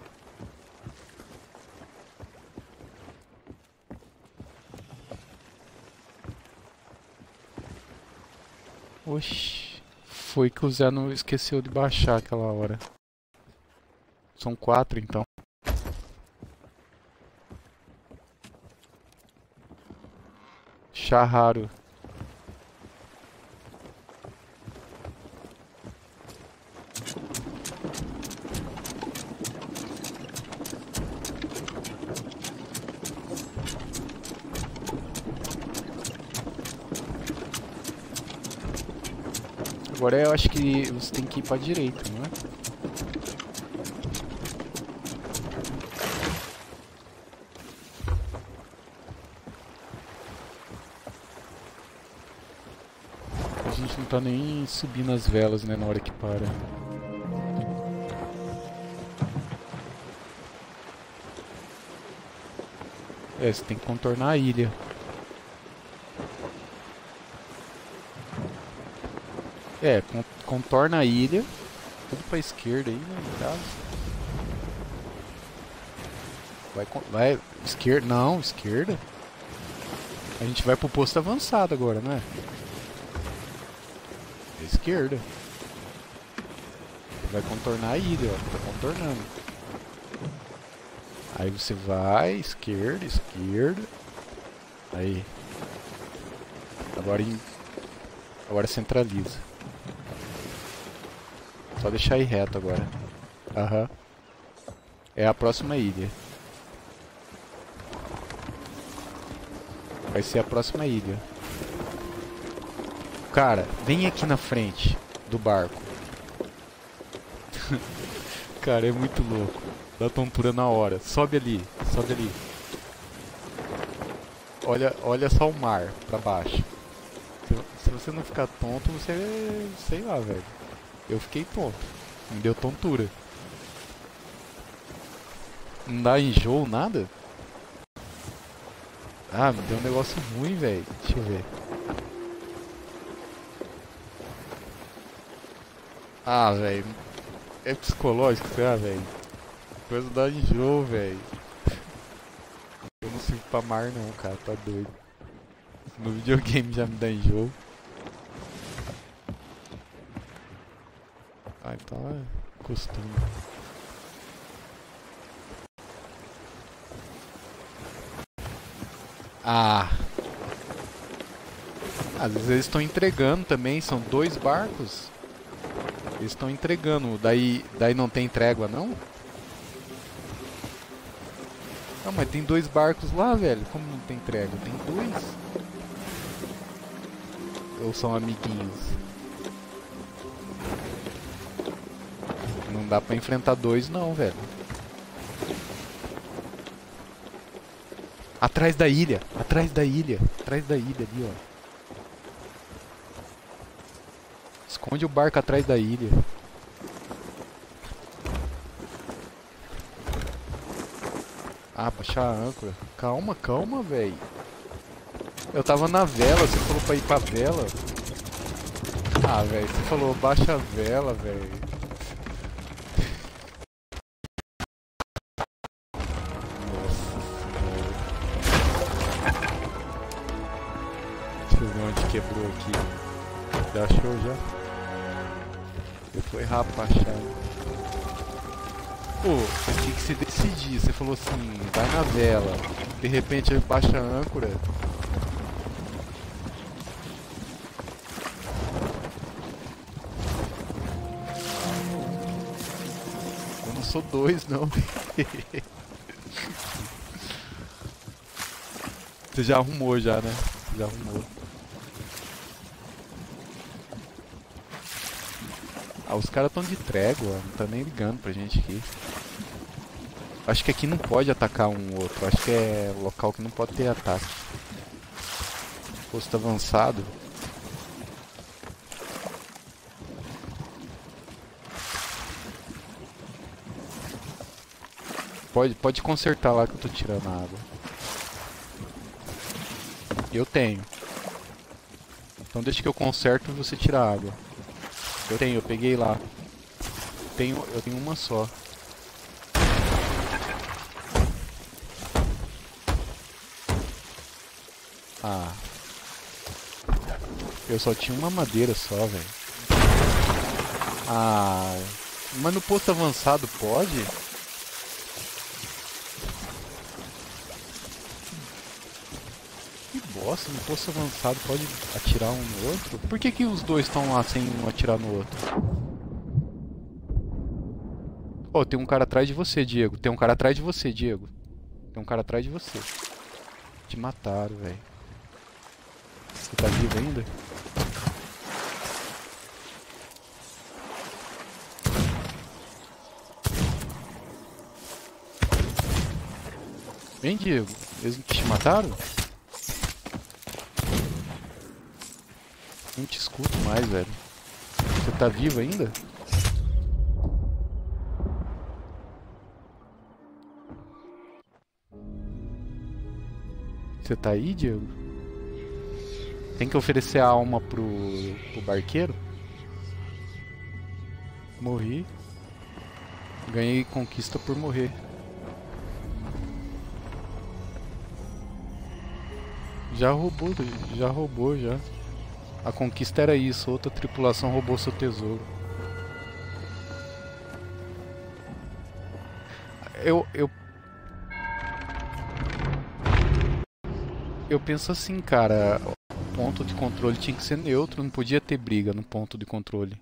Oxi, foi que o Zé não esqueceu de baixar aquela hora. São quatro então. Chá raro. Agora eu acho que você tem que ir pra direita, não é? A gente não tá nem subindo as velas, né, na hora que para. É, você tem que contornar a ilha. É, con contorna a ilha. Tudo pra esquerda aí, né, no caso. Vai, vai, esquerda, não, esquerda. A gente vai pro posto avançado agora, não é? Esquerda. Vai contornar a ilha, ó. Tá contornando. Aí você vai, esquerda, esquerda. Aí. Agora em... Agora centraliza. Só deixar ir reto agora. Aham. É a próxima ilha. Vai ser a próxima ilha. Cara, vem aqui na frente do barco. Cara, é muito louco. Dá tontura na hora. Sobe ali, sobe ali. olha, olha só o mar pra baixo. Se, se você não ficar tonto, você... sei lá, velho. Eu fiquei tonto. Me deu tontura. Não dá enjoo, nada? Ah, me deu um negócio ruim, velho. Deixa eu ver. Ah, velho. É psicológico, será, velho? Coisa dá enjoo, velho. Eu não sirvo pra mar não, cara. Tá doido. No videogame já me dá enjoo. Ah, então é costume. Ah. Às vezes eles estão entregando também, são dois barcos. Eles estão entregando, daí, daí não tem trégua não? Não, mas tem dois barcos lá, velho. Como não tem trégua? Tem dois. Ou são amiguinhos? Não dá pra enfrentar dois não, velho. Atrás da ilha, atrás da ilha, atrás da ilha ali, ó. Esconde o barco atrás da ilha. Ah, baixar a âncora. Calma, calma, velho. Eu tava na vela, você falou pra ir pra vela. Ah, velho, você falou baixa a vela, velho. Quebrou aqui. Já achou já? Eu fui rápido pra achar. Pô, você tinha que se decidir. Você falou assim, vai na vela. De repente baixa a âncora. Eu não sou dois não. Você já arrumou já, né? Você já arrumou. Ah, os caras estão de trégua, não tá nem ligando pra gente aqui. Acho que aqui não pode atacar um outro, acho que é local que não pode ter ataque. Posto avançado. Pode, pode consertar lá que eu tô tirando a água. Eu tenho. Então deixa que eu conserto e você tira a água. Eu tenho, eu peguei lá. Tenho, eu tenho uma só. Ah. Eu só tinha uma madeira só, velho. Ah. Mas no posto avançado pode? Que bosta, no posto avançado pode atirar um no outro? Por que que os dois estão lá sem um atirar no outro? Oh, tem um cara atrás de você, Diego. Tem um cara atrás de você, Diego. Tem um cara atrás de você. Te mataram, velho. Você tá vivo ainda? Vem, Diego. Eles não te mataram? Não te escuto mais, velho. Você tá vivo ainda? Você tá aí, Diego? Tem que oferecer a alma pro, pro barqueiro? Morri. Ganhei conquista por morrer. Já roubou, já roubou, já. A conquista era isso, outra tripulação roubou seu tesouro. Eu, eu... Eu penso assim, cara, o ponto de controle tinha que ser neutro, não podia ter briga no ponto de controle.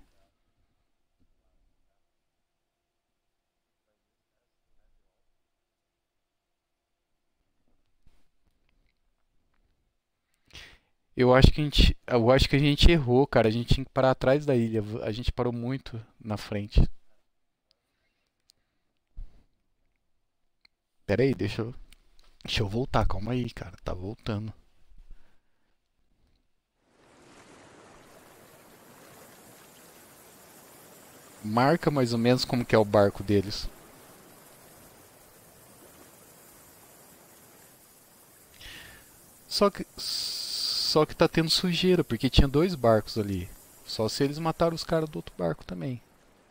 Eu acho que a gente, eu acho que a gente errou, cara. A gente tinha que parar atrás da ilha. A gente parou muito na frente. Pera aí, deixa eu... Deixa eu voltar, calma aí, cara. Tá voltando. Marca mais ou menos como que é o barco deles. Só que, só que tá tendo sujeira, porque tinha dois barcos ali. Só se eles mataram os caras do outro barco também.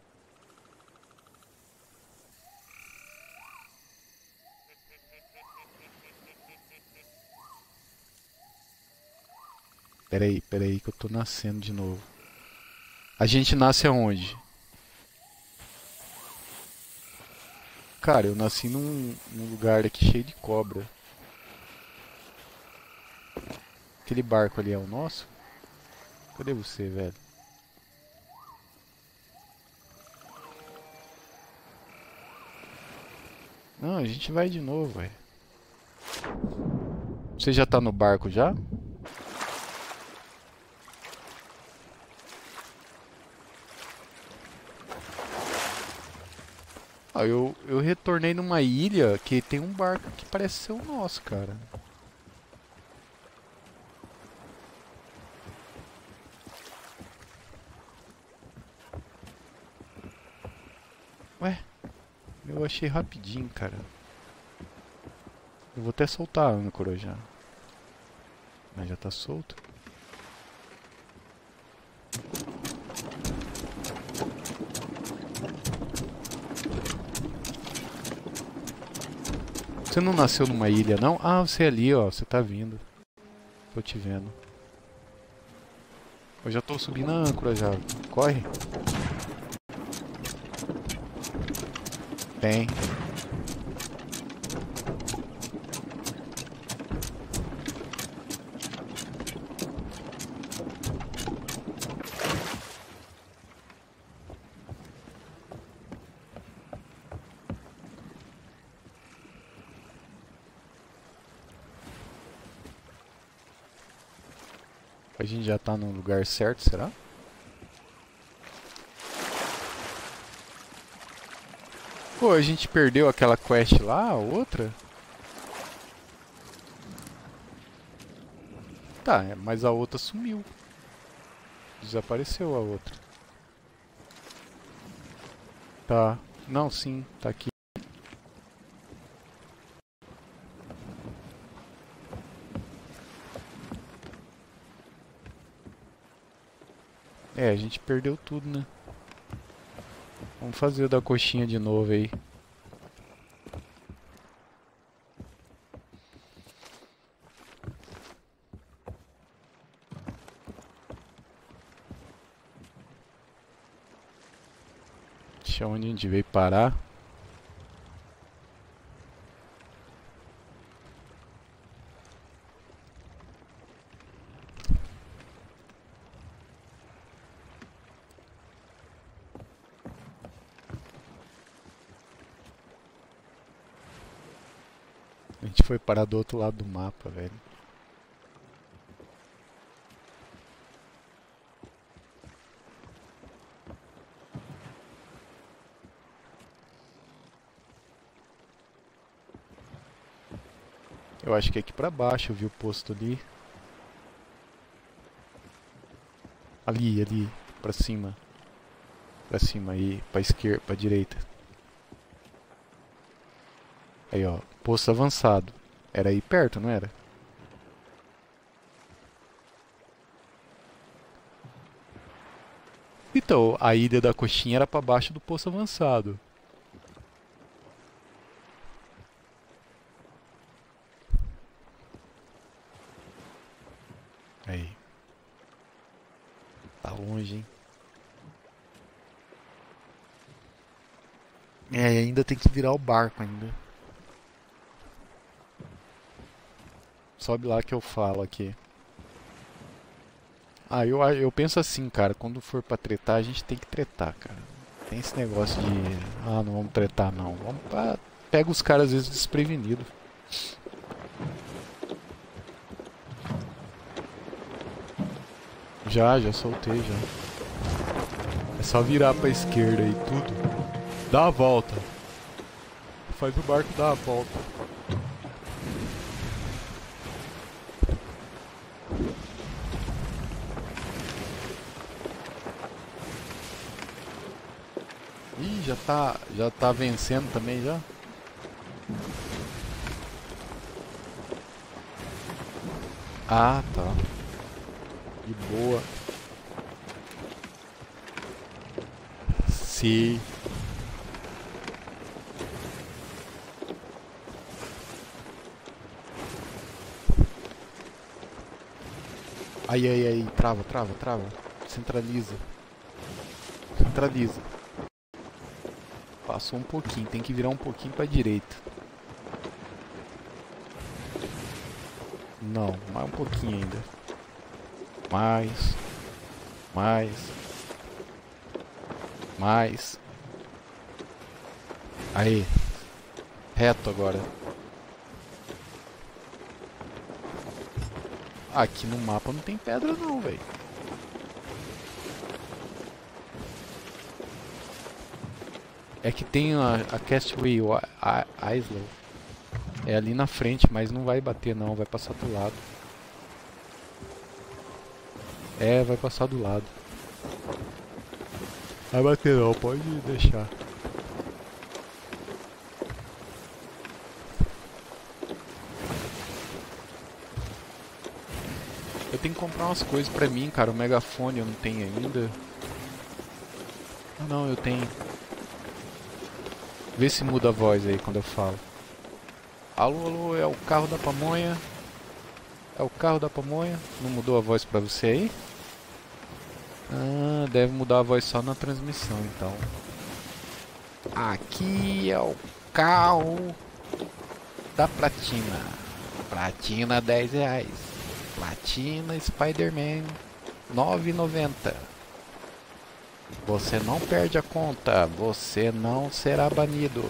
Peraí, peraí que eu tô nascendo de novo. A gente nasce aonde? Cara, eu nasci num, num lugar aqui cheio de cobra. Aquele barco ali é o nosso? Cadê você, velho? Não, a gente vai de novo, velho. Você já tá no barco já? Ah, eu, eu retornei numa ilha que tem um barco que parece ser o nosso, cara. Ué, eu achei rapidinho, cara. Eu vou até soltar a âncora já. Mas já tá solto. Você não nasceu numa ilha, não? Ah, você é ali, ó. Você tá vindo. Tô te vendo. Eu já tô subindo a âncora já. Corre. Tem. A gente já tá no lugar certo, será? Pô, a gente perdeu aquela quest lá, a outra? Tá, mas a outra sumiu. Desapareceu a outra. Tá. Não, sim, tá aqui. É, a gente perdeu tudo, né? Vamos fazer o da coxinha de novo aí. Deixa onde a gente veio parar. A gente foi parar do outro lado do mapa, velho. Eu acho que é aqui pra baixo, eu vi o posto ali. Ali, ali, pra cima. Pra cima aí, pra esquerda, pra direita. Aí, ó, posto avançado. Era aí perto, não era? Então, a ilha da coxinha era pra baixo do posto avançado. Aí. Tá longe, hein? É, ainda tem que virar o barco ainda. Sobe lá que eu falo aqui. Ah, eu, eu penso assim, cara. Quando for pra tretar, a gente tem que tretar, cara. Tem esse negócio de... Ah, não vamos tretar, não. Vamos pra... Pega os caras, às vezes, desprevenidos. Já, já soltei, já. É só virar pra esquerda e tudo. Dá a volta. Faz o barco dar a volta. já tá, já tá vencendo também já? Ah, tá. De boa. Sim. Ai, ai, ai, trava, trava, trava. Centraliza. Centraliza. Passou um pouquinho, tem que virar um pouquinho pra direita. Não, mais um pouquinho ainda. Mais. Mais. Mais. Aí. Reto agora. Aqui no mapa não tem pedra não, velho. É que tem a, a Castaway Island. É ali na frente, mas não vai bater não, vai passar do lado. É, vai passar do lado. Vai bater não, pode deixar. Eu tenho que comprar umas coisas pra mim, cara. O megafone eu não tenho ainda. Ah não, eu tenho. Vê se muda a voz aí quando eu falo. Alô, alô, é o carro da pamonha. É o carro da pamonha. Não mudou a voz pra você aí? Ah, deve mudar a voz só na transmissão, então. Aqui é o carro da Platina. Platina dez reais. Platina Spider-Man nove e noventa. Você não perde a conta. Você não será banido.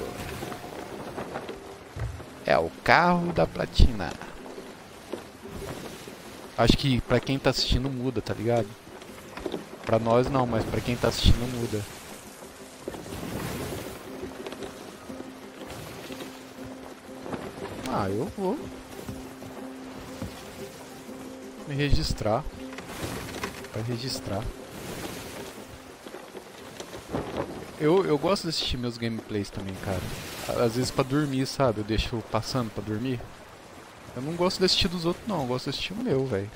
É o carro da Platina. Acho que pra quem tá assistindo muda, tá ligado? Pra nós não, mas pra quem tá assistindo muda. Ah, eu vou me registrar. Vai registrar. Eu, eu gosto de assistir meus gameplays também, cara. Às vezes pra dormir, sabe? Eu deixo passando pra dormir. Eu não gosto de assistir dos outros não, eu gosto de assistir o meu, velho.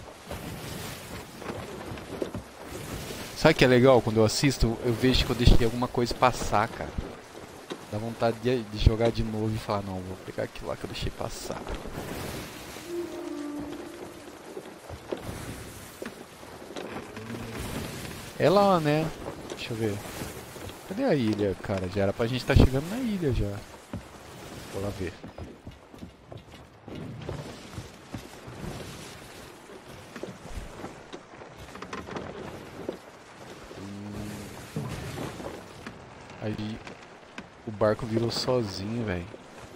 Sabe o que é legal quando eu assisto? Eu vejo que eu deixei alguma coisa passar, cara. Dá vontade de, de jogar de novo e falar, não, vou pegar aquilo lá que eu deixei passar. É lá, né? Deixa eu ver. Cadê a ilha, cara? Já era pra gente estar tá chegando na ilha já. Vou lá ver. Hum. Aí o barco virou sozinho, velho.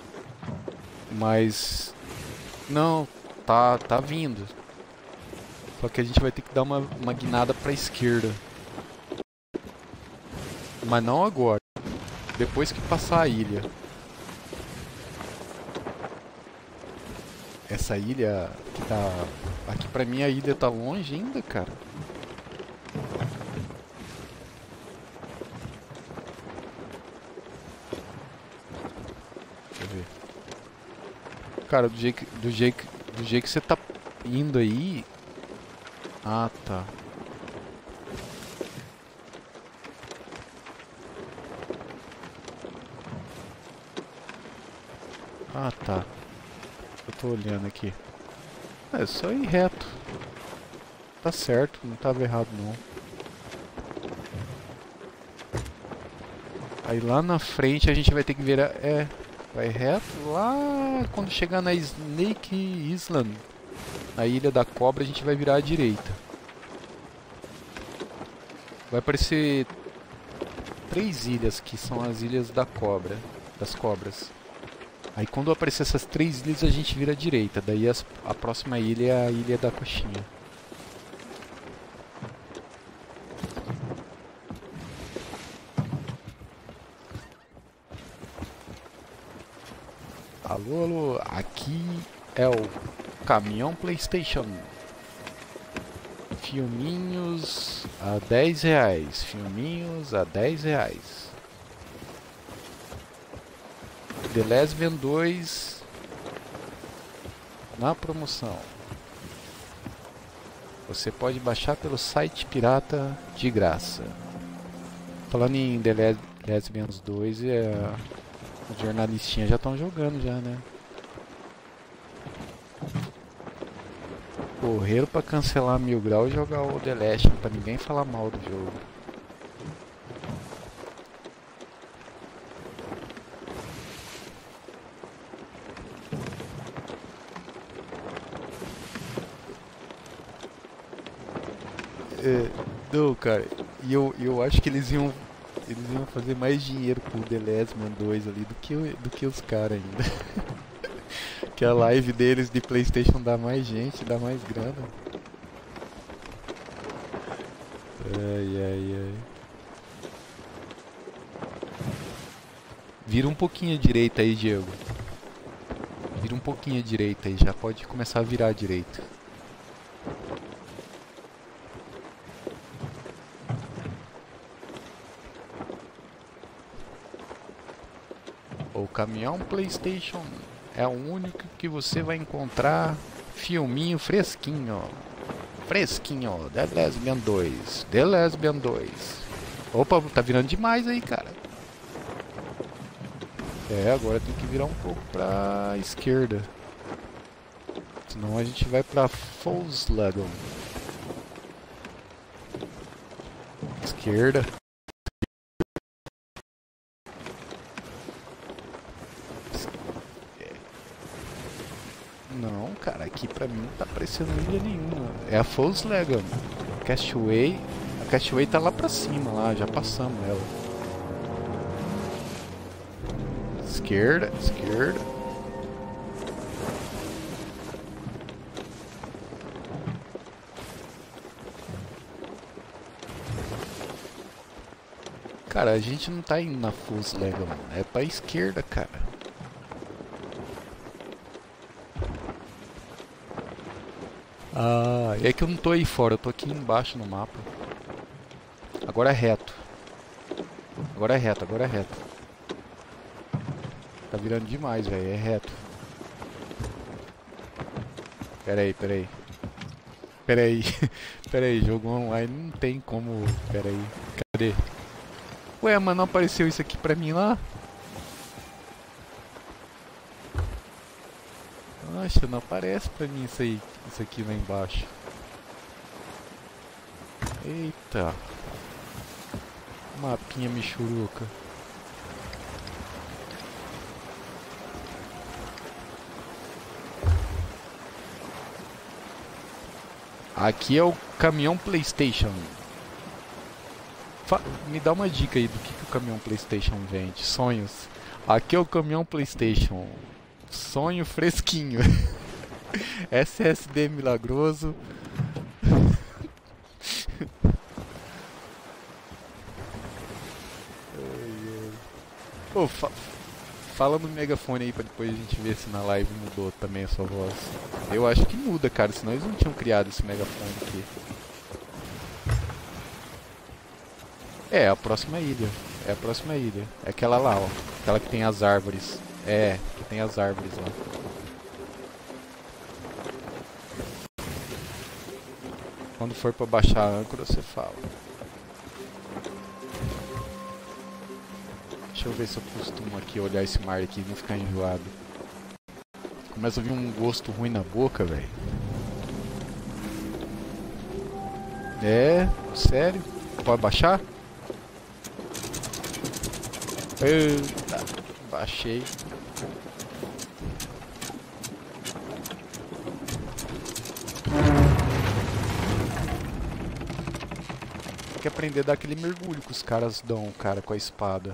Mas não, tá, tá vindo. Só que a gente vai ter que dar uma, uma guinada pra esquerda. Mas não agora. Depois que passar a ilha. Essa ilha que tá... Aqui pra mim a ilha tá longe ainda, cara. Deixa eu ver. Cara, do jeito, do jeito, do jeito que você tá indo aí... Ah, tá. Ah, tá. Eu tô olhando aqui. É só ir reto. Tá certo, não tava errado não. Aí lá na frente a gente vai ter que virar... É, vai reto lá... Quando chegar na Snake Island, na Ilha da Cobra, a gente vai virar à direita. Vai aparecer três ilhas que são as Ilhas da Cobra, das Cobras. Aí quando aparecer essas três ilhas a gente vira à direita. Daí as, a próxima ilha é a Ilha da Coxinha. Alô, alô, aqui é o caminhão PlayStation. Filminhos a dez reais. Filminhos a dez reais. The Lesbian dois na promoção. Você pode baixar pelo site pirata de graça. Falando em The Les Lesbians dois, é, os jornalistinhas já estão jogando já, né? Correram pra cancelar Mil Grau e jogar o The Last pra ninguém falar mal do jogo. É, não, cara, e eu, eu acho que eles iam eles iam fazer mais dinheiro com o The Lesbian dois ali do que, do que os caras ainda. Que a live deles de PlayStation dá mais gente, dá mais grana. Ai, ai, ai. Vira um pouquinho à direita aí, Diego. Vira um pouquinho à direita aí, já pode começar a virar à direita. O caminhão PlayStation é o único que você vai encontrar filminho fresquinho. Fresquinho, The Lesbian dois. The Lesbian dois. Opa, tá virando demais aí, cara. É, agora tem que virar um pouco pra esquerda. Senão a gente vai pra Volkswagen. Esquerda. Não, cara, aqui pra mim não tá aparecendo ilha nenhuma. É a Volkswagen. Castaway. A Castaway tá lá pra cima, lá, já passamos ela. Esquerda, esquerda. Cara, a gente não tá indo na Volkswagen, é pra esquerda, cara. Ah, é que eu não tô aí fora, eu tô aqui embaixo no mapa. Agora é reto. Agora é reto, agora é reto. Tá virando demais, velho, é reto. Pera aí, pera aí. Pera aí. Pera aí, jogo online não tem como... Pera aí, cadê? Ué, mas não apareceu isso aqui pra mim lá? Nossa, não aparece pra mim isso aí, isso aqui lá embaixo. Eita. Mapinha michuruca. Aqui é o caminhão PlayStation. Fa Me dá uma dica aí do que, que o caminhão PlayStation vende. Sonhos. Aqui é o caminhão PlayStation. Sonho fresquinho. S S D milagroso. Pô, fa fala no megafone aí pra depois a gente ver se na live mudou também a sua voz. Eu acho que muda, cara, senão eles não tinham criado esse megafone aqui. É, a próxima ilha. É a próxima ilha. É aquela lá, ó. Aquela que tem as árvores. É, que tem as árvores lá. Quando for pra baixar a âncora, você fala. Deixa eu ver se eu costumo aqui olhar esse mar aqui e não ficar enjoado. Começa a vir um gosto ruim na boca, velho. É, sério? Pode baixar? Eita, baixei. Tem que aprender a dar aquele mergulho que os caras dão, cara, com a espada.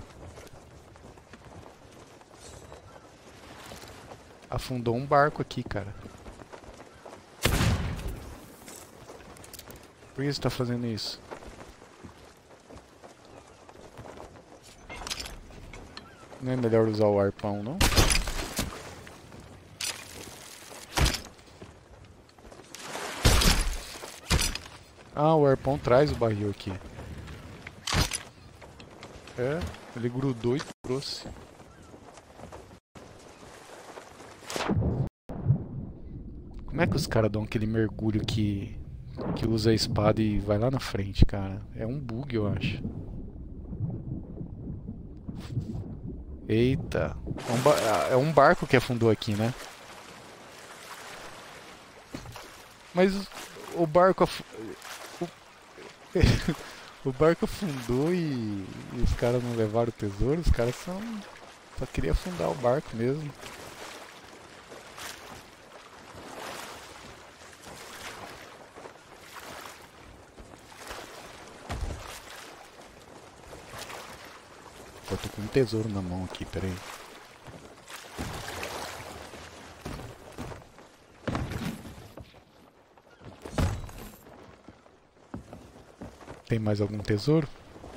Afundou um barco aqui, cara. Por que você tá fazendo isso? Não é melhor usar o arpão, não? Ah, o arpão traz o barril aqui. É, ele grudou e trouxe. é que os caras dão aquele mergulho que, que usa a espada e vai lá na frente, cara? É um bug, eu acho. Eita. É um, ba é um barco que afundou aqui, né? Mas o barco... Af... O... o barco afundou e... e os caras não levaram o tesouro? Os caras são... Só queria afundar o barco mesmo. Eu tô com um tesouro na mão aqui, peraí. Tem mais algum tesouro?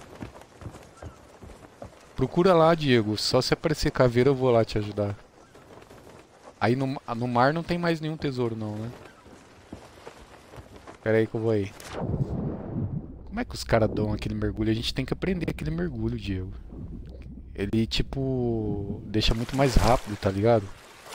Procura lá, Diego. Só se aparecer caveira eu vou lá te ajudar. Aí no, no mar não tem mais nenhum tesouro não, né? Pera aí que eu vou aí. Como é que os caras dão aquele mergulho? A gente tem que aprender aquele mergulho, Diego. Ele, tipo, deixa muito mais rápido, tá ligado?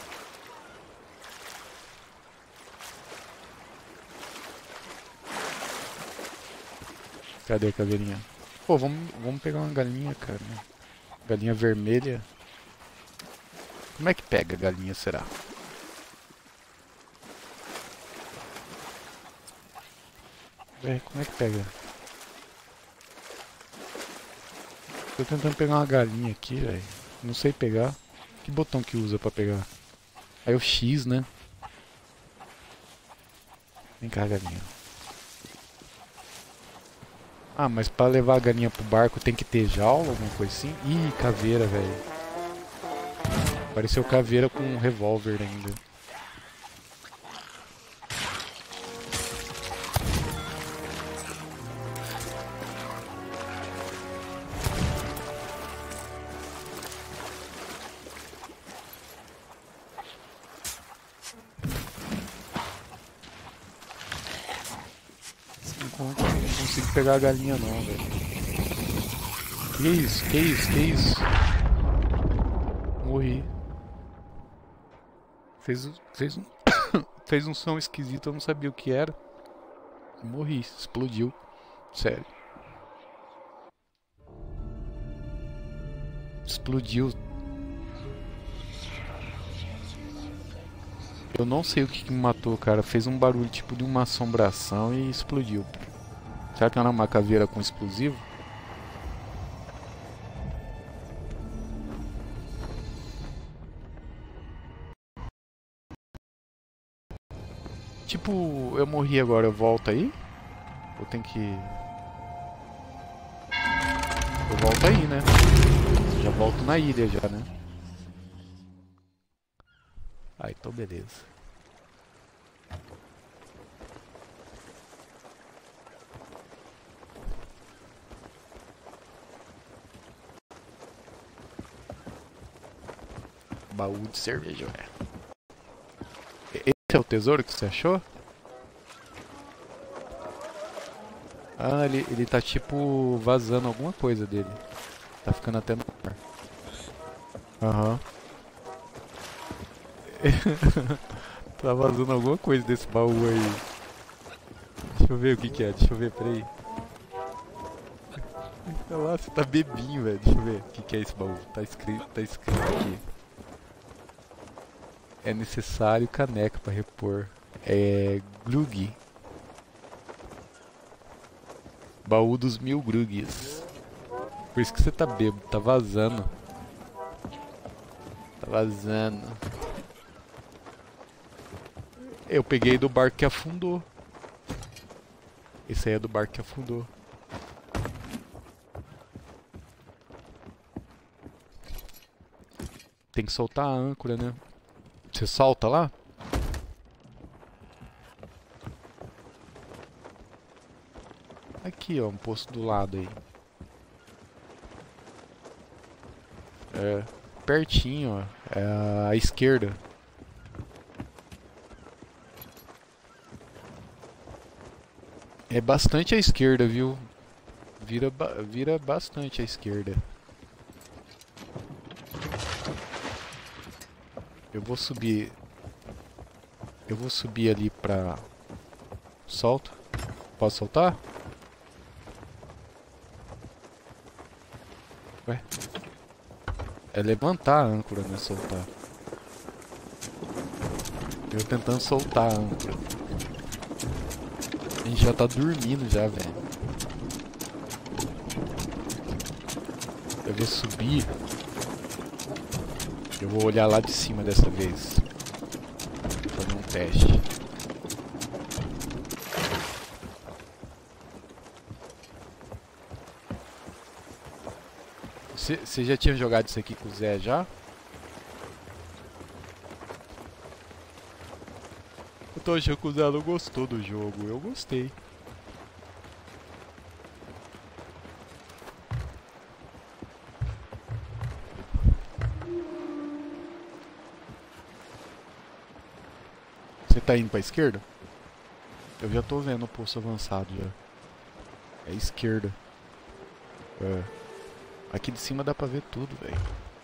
Cadê a caveirinha? Pô, vamos, vamos pegar uma galinha, cara. Galinha vermelha. Como é que pega a galinha, será? É, como é que pega? Tô tentando pegar uma galinha aqui, velho. Não sei pegar. Que botão que usa pra pegar? Aí é o X, né? Vem cá, galinha. Ah, mas pra levar a galinha pro barco tem que ter jaula, alguma coisa assim? Ih, caveira, velho. Pareceu caveira com um revólver ainda. Não consigo pegar a galinha não, velho. Que isso? Que isso? Que isso? Morri. Fez, fez, um, fez um som esquisito, eu não sabia o que era. Morri, explodiu. Sério. Explodiu. Eu não sei o que, que me matou, cara. Fez um barulho tipo de uma assombração e explodiu. Será que era uma caveira com explosivo? Tipo, eu morri agora, eu volto aí? Ou tem que... Eu volto aí, né? Já volto na ilha já, né? Ah, então beleza. Baú de cerveja, velho. Esse é o tesouro que você achou? Ah, ele, ele tá tipo vazando alguma coisa dele. Tá ficando até no mar. Aham. Tá vazando alguma coisa desse baú aí. Deixa eu ver o que que é, deixa eu ver, peraí. Olha lá, você tá bebinho, velho. Deixa eu ver o que que é esse baú. Tá escrito, tá escrito aqui. É necessário caneca pra repor. É... Grug. Baú dos mil grugues. Por isso que você tá bêbado, tá vazando. Tá vazando. Eu peguei do barco que afundou. Esse aí é do barco que afundou. Tem que soltar a âncora, né? Você solta lá? Aqui, ó, um posto do lado aí. É, pertinho, ó. É à esquerda. É bastante à esquerda, viu? Vira, ba vira bastante à esquerda. Eu vou subir. Eu vou subir ali pra... Solta. Posso soltar? Ué? É levantar a âncora, não é soltar. Eu tentando soltar a âncora. A gente já tá dormindo já, velho. Eu vou subir. Eu vou olhar lá de cima dessa vez. Fazer um teste. Você já tinha jogado isso aqui com o Zé já? Eu tô achando que o Zé não gostou do jogo. Eu gostei. Você tá indo pra esquerda? Eu já tô vendo o poço avançado já. É esquerda. É. Aqui de cima dá pra ver tudo, velho.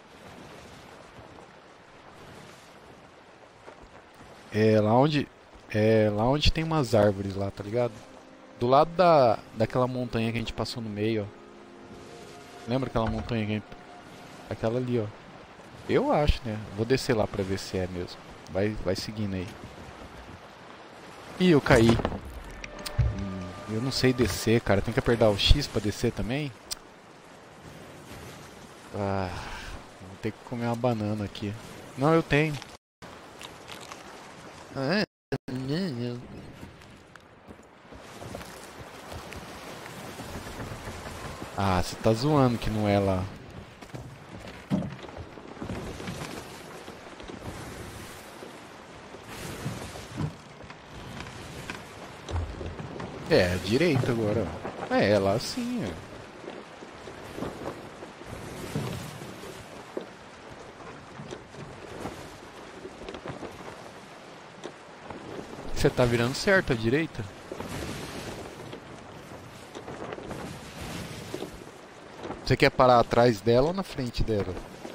É lá onde... É lá onde tem umas árvores lá, tá ligado? Do lado da... Daquela montanha que a gente passou no meio, ó. Lembra aquela montanha que a gente... Aquela ali, ó. Eu acho, né? Vou descer lá pra ver se é mesmo. Vai, vai seguindo aí. Ih, eu caí. Hum, eu não sei descer, cara. Tem que apertar o X pra descer também. Ah, vou ter que comer uma banana aqui. Não, eu tenho. Ah, ah, você tá zoando que não é lá. É, direita agora. É, é lá sim, ó. Você tá virando certo à direita? Você quer parar atrás dela ou na frente dela?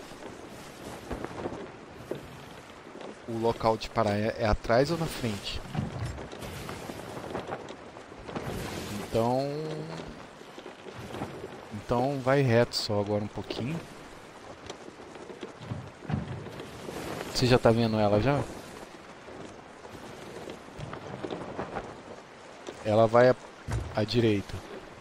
O local de parar é, é atrás ou na frente? Então... Então vai reto só agora um pouquinho. Você já tá vendo ela já? Ela vai à, à direita.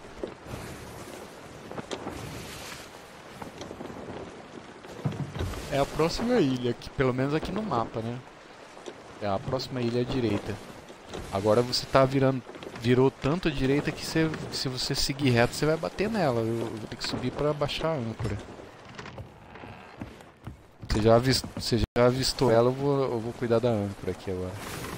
É a próxima ilha, aqui, pelo menos aqui no mapa, né? É a próxima ilha à direita. Agora você tá virando, virou tanto à direita que você, se você seguir reto você vai bater nela. Eu, eu vou ter que subir para baixar a âncora. Você já, avist, você já avistou ela, eu vou, eu vou cuidar da âncora aqui agora.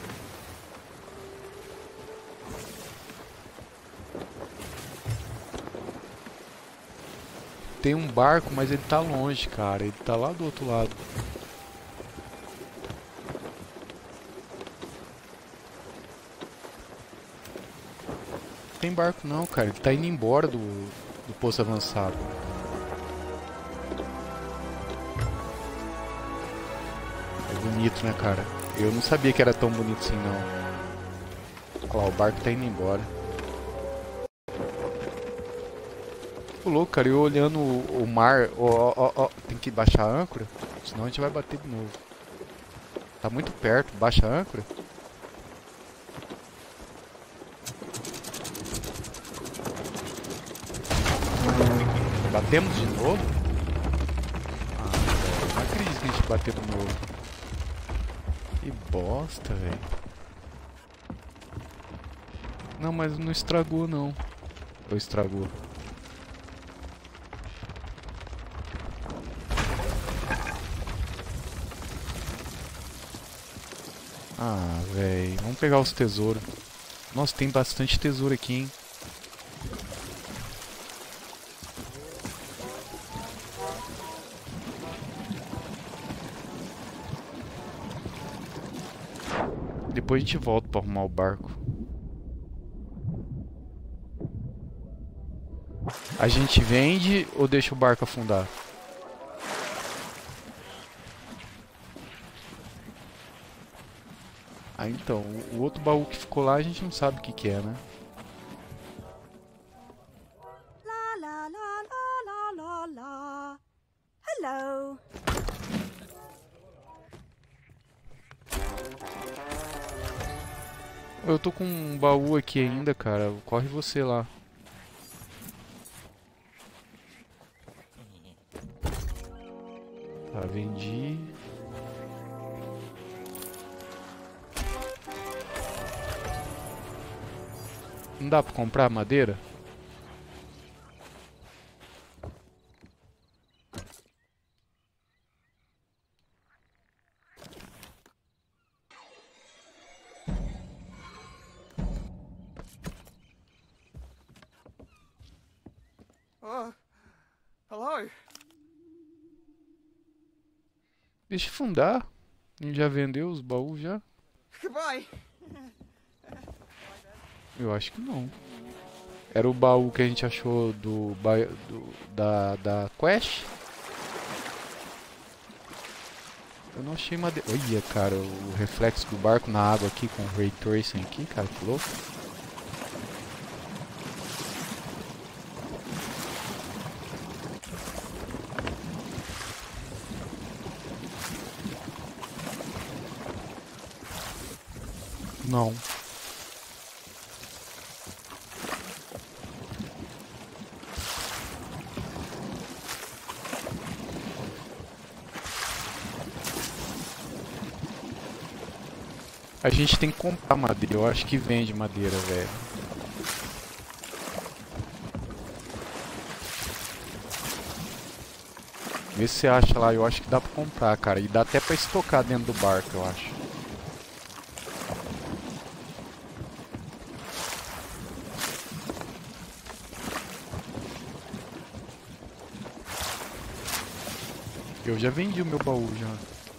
Tem um barco, mas ele tá longe, cara. Ele tá lá do outro lado. Não tem barco não, cara. Ele tá indo embora do, do poço avançado. É bonito, né, cara? Eu não sabia que era tão bonito assim, não. Olha lá, o barco tá indo embora. Ô louco, cara, eu olhando o, o mar, ó, ó, ó, tem que baixar a âncora, senão a gente vai bater de novo. Tá muito perto, baixa a âncora. Batemos de novo? Ah, velho, não acredito que a gente bateu de novo. Que bosta, velho. Não, mas não estragou não. Ou estragou? Ah, velho. Vamos pegar os tesouros. Nossa, tem bastante tesouro aqui, hein? Depois a gente volta pra arrumar o barco. A gente vende ou deixa o barco afundar? Ah, então, o outro baú que ficou lá a gente não sabe o que que é, né? La la la la la la la. Hello. Eu tô com um baú aqui ainda, cara. Corre você lá. Tá, vendi. Não dá pra comprar madeira? Oh, hello. Deixa fundar. A gente já vendeu os baús já? Goodbye. Eu acho que não. Era o baú que a gente achou do, ba- do da, da Quest. Eu não achei madeira. Olha, cara, o reflexo do barco na água aqui com o Ray Tracing aqui, cara, que louco. Não. A gente tem que comprar madeira. Eu acho que vende madeira, velho. Vê se você acha lá. Eu acho que dá pra comprar, cara. E dá até pra estocar dentro do barco, eu acho. Eu já vendi o meu baú já.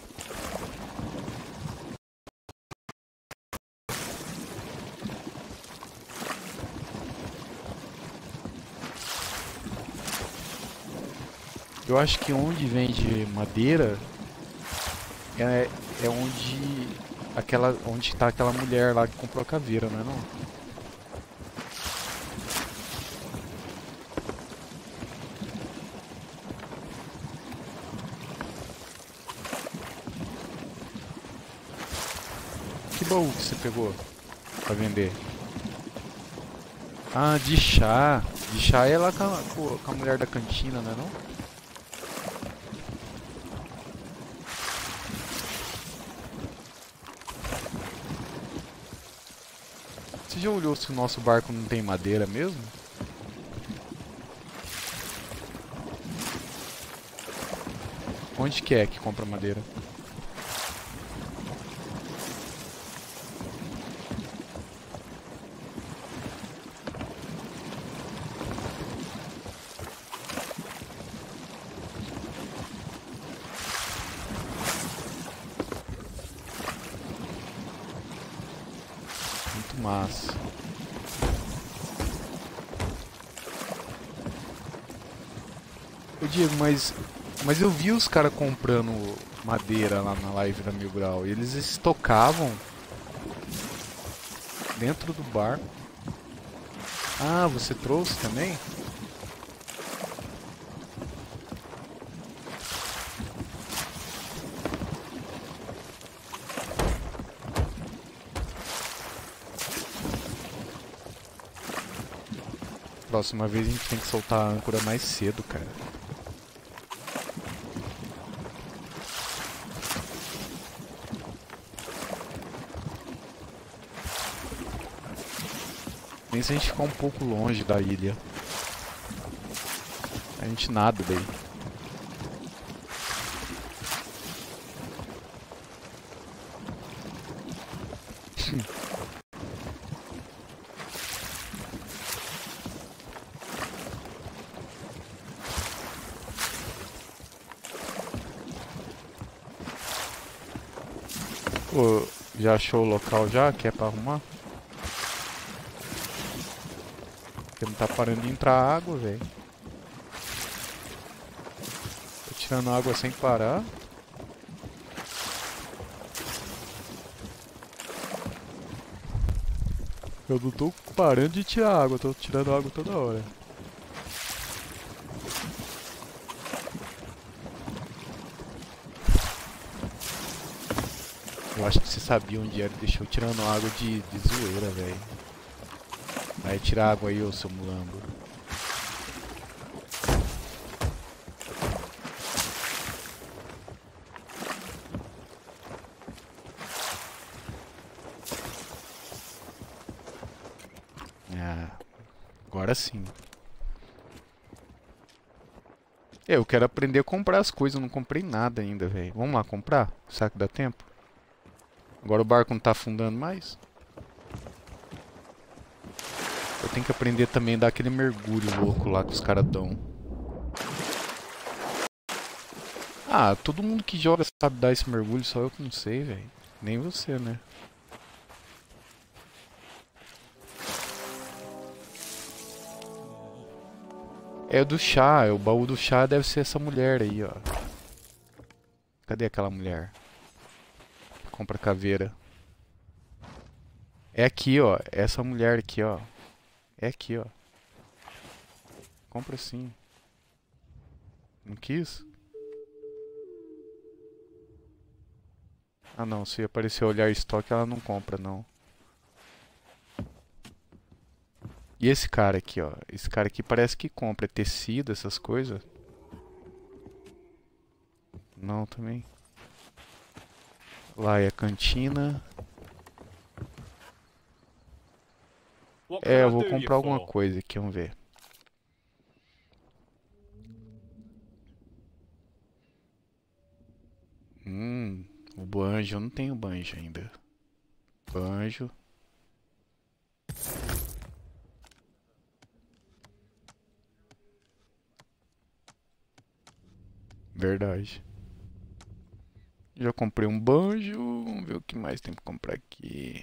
Eu acho que onde vende madeira é, é onde aquela onde está aquela mulher lá que comprou a caveira, não é não? Que baú que você pegou pra vender? Ah, de chá. De chá é lá com a, com a mulher da cantina, não é não? Você já olhou se o nosso barco não tem madeira mesmo? Onde que é que compra madeira? Muito massa. Ô Diego, mas, mas eu vi os caras comprando madeira lá na live da Mil Grau. E eles estocavam dentro do bar. Ah, você trouxe também? Próxima vez a gente tem que soltar a âncora mais cedo, cara. Nem se a gente ficar um pouco longe da ilha. A gente nada daí. Pô, já achou o local já? Que é pra arrumar? Porque não tá parando de entrar água, velho. Tô tirando água sem parar. Eu não tô parando de tirar água, tô tirando água toda hora. Eu acho que você sabia onde era, deixou eu tirando água de, de zoeira, velho. Vai tirar água aí, ô seu mulambo. Ah, agora sim. Eu quero aprender a comprar as coisas, eu não comprei nada ainda, velho. Vamos lá comprar? Será que dá tempo? Agora o barco não tá afundando mais? Eu tenho que aprender também a dar aquele mergulho louco lá que os caras dão. Ah, todo mundo que joga sabe dar esse mergulho, só eu que não sei, velho. Nem você, né? É do chá, é o baú do chá deve ser essa mulher aí, ó. Cadê aquela mulher? Que compra caveira. É aqui, ó. Essa mulher aqui, ó. É aqui, ó. Compra sim. Não quis? Ah não, se aparecer olhar estoque ela não compra não. E esse cara aqui, ó. Esse cara aqui parece que compra tecido, essas coisas. Não, também. Lá é a cantina. É, eu vou comprar alguma coisa aqui, vamos ver. Hum, o banjo, eu não tenho banjo ainda. Banjo. Verdade. Já comprei um banjo. Vamos ver o que mais tem pra comprar aqui.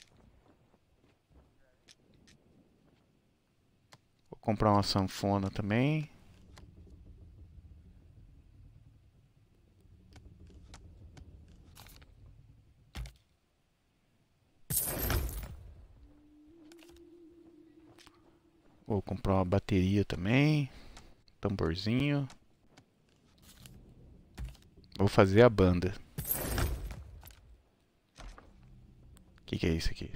Vou comprar uma sanfona também. Vou comprar uma bateria também. Tamborzinho. Vou fazer a banda. O que, que é isso aqui?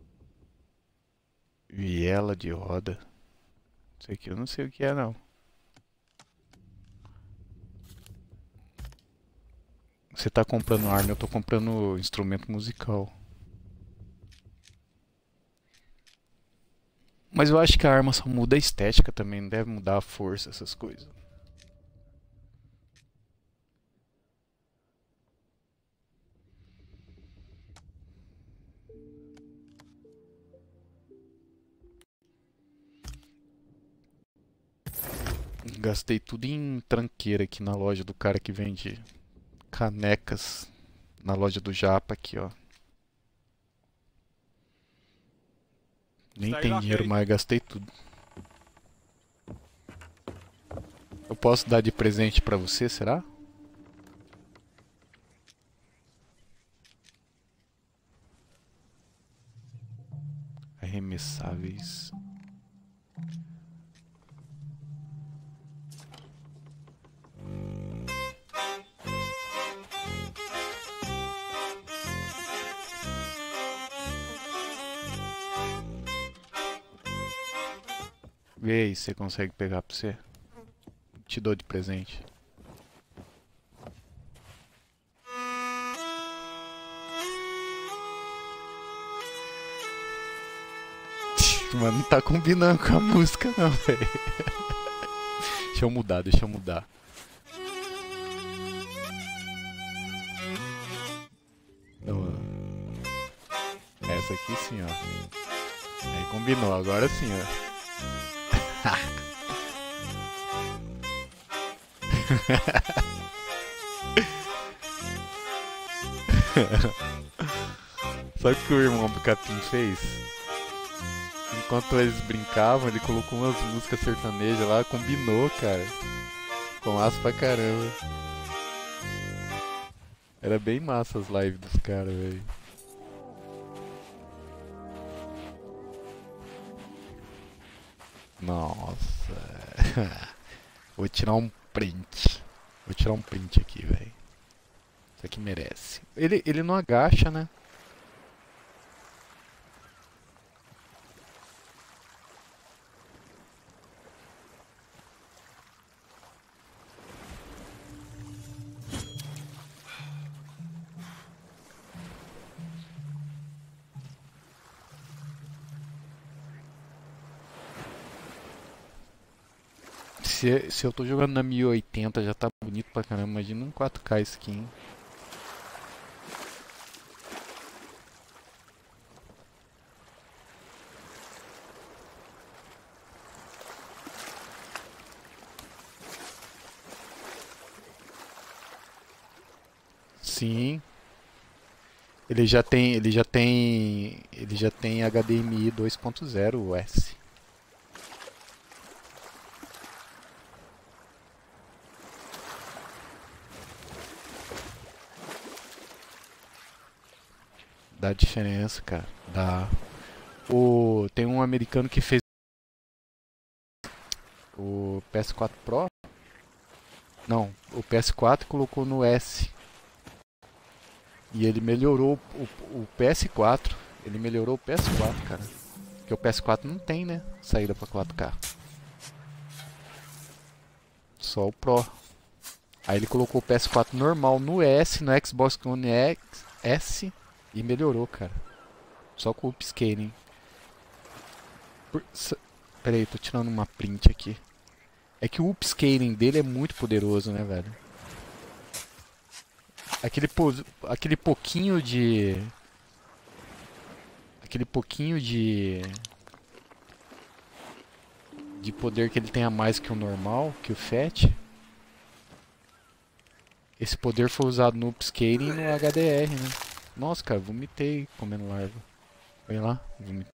Viela de roda. Isso aqui eu não sei o que é não. Você tá comprando arma, eu tô comprando instrumento musical. Mas eu acho que a arma só muda a estética também, não deve mudar a força, essas coisas. Gastei tudo em tranqueira aqui na loja do cara que vende canecas. Na loja do Japa aqui, ó. Nem tem dinheiro mais, gastei tudo. Eu posso dar de presente pra você, será? Arremessáveis. Vê aí se você consegue pegar pra você. Te dou de presente. Mas não tá combinando com a música não, velho. Deixa eu mudar, deixa eu mudar. Não, essa aqui sim, ó. Aí combinou, agora sim, ó. Sabe o que o irmão do Capim fez? Enquanto eles brincavam, ele colocou umas músicas sertanejas lá, combinou, cara. Com massa pra caramba. Era bem massa as lives dos caras, velho. Nossa. Vou tirar um print. Vou tirar um print aqui, velho. Isso aqui merece. Ele, ele não agacha, né? Se, se eu tô jogando na mil e oitenta já tá bonito pra caramba, imagina um quatro K skin. Sim. Ele já tem, ele já tem, ele já tem H D M I dois ponto zero S. Dá diferença, cara. Dá. O, tem um americano que fez o P S quatro Pro. Não, o P S quatro colocou no S. E ele melhorou o, o P S quatro. Ele melhorou o P S quatro, cara. Porque o P S quatro não tem, né? Saída pra quatro K. Só o Pro. Aí ele colocou o P S quatro normal no S, no Xbox One X, S. E melhorou, cara. Só com o upscaling. Por... Pera aí, tô tirando uma print aqui. É que o upscaling dele é muito poderoso, né, velho? Aquele, po... Aquele pouquinho de... Aquele pouquinho de... De poder que ele tem a mais que o normal, que o Fat. Esse poder foi usado no upscaling e no H D R, né? Nossa, cara, vomitei comendo larva. Vem lá, vomitei.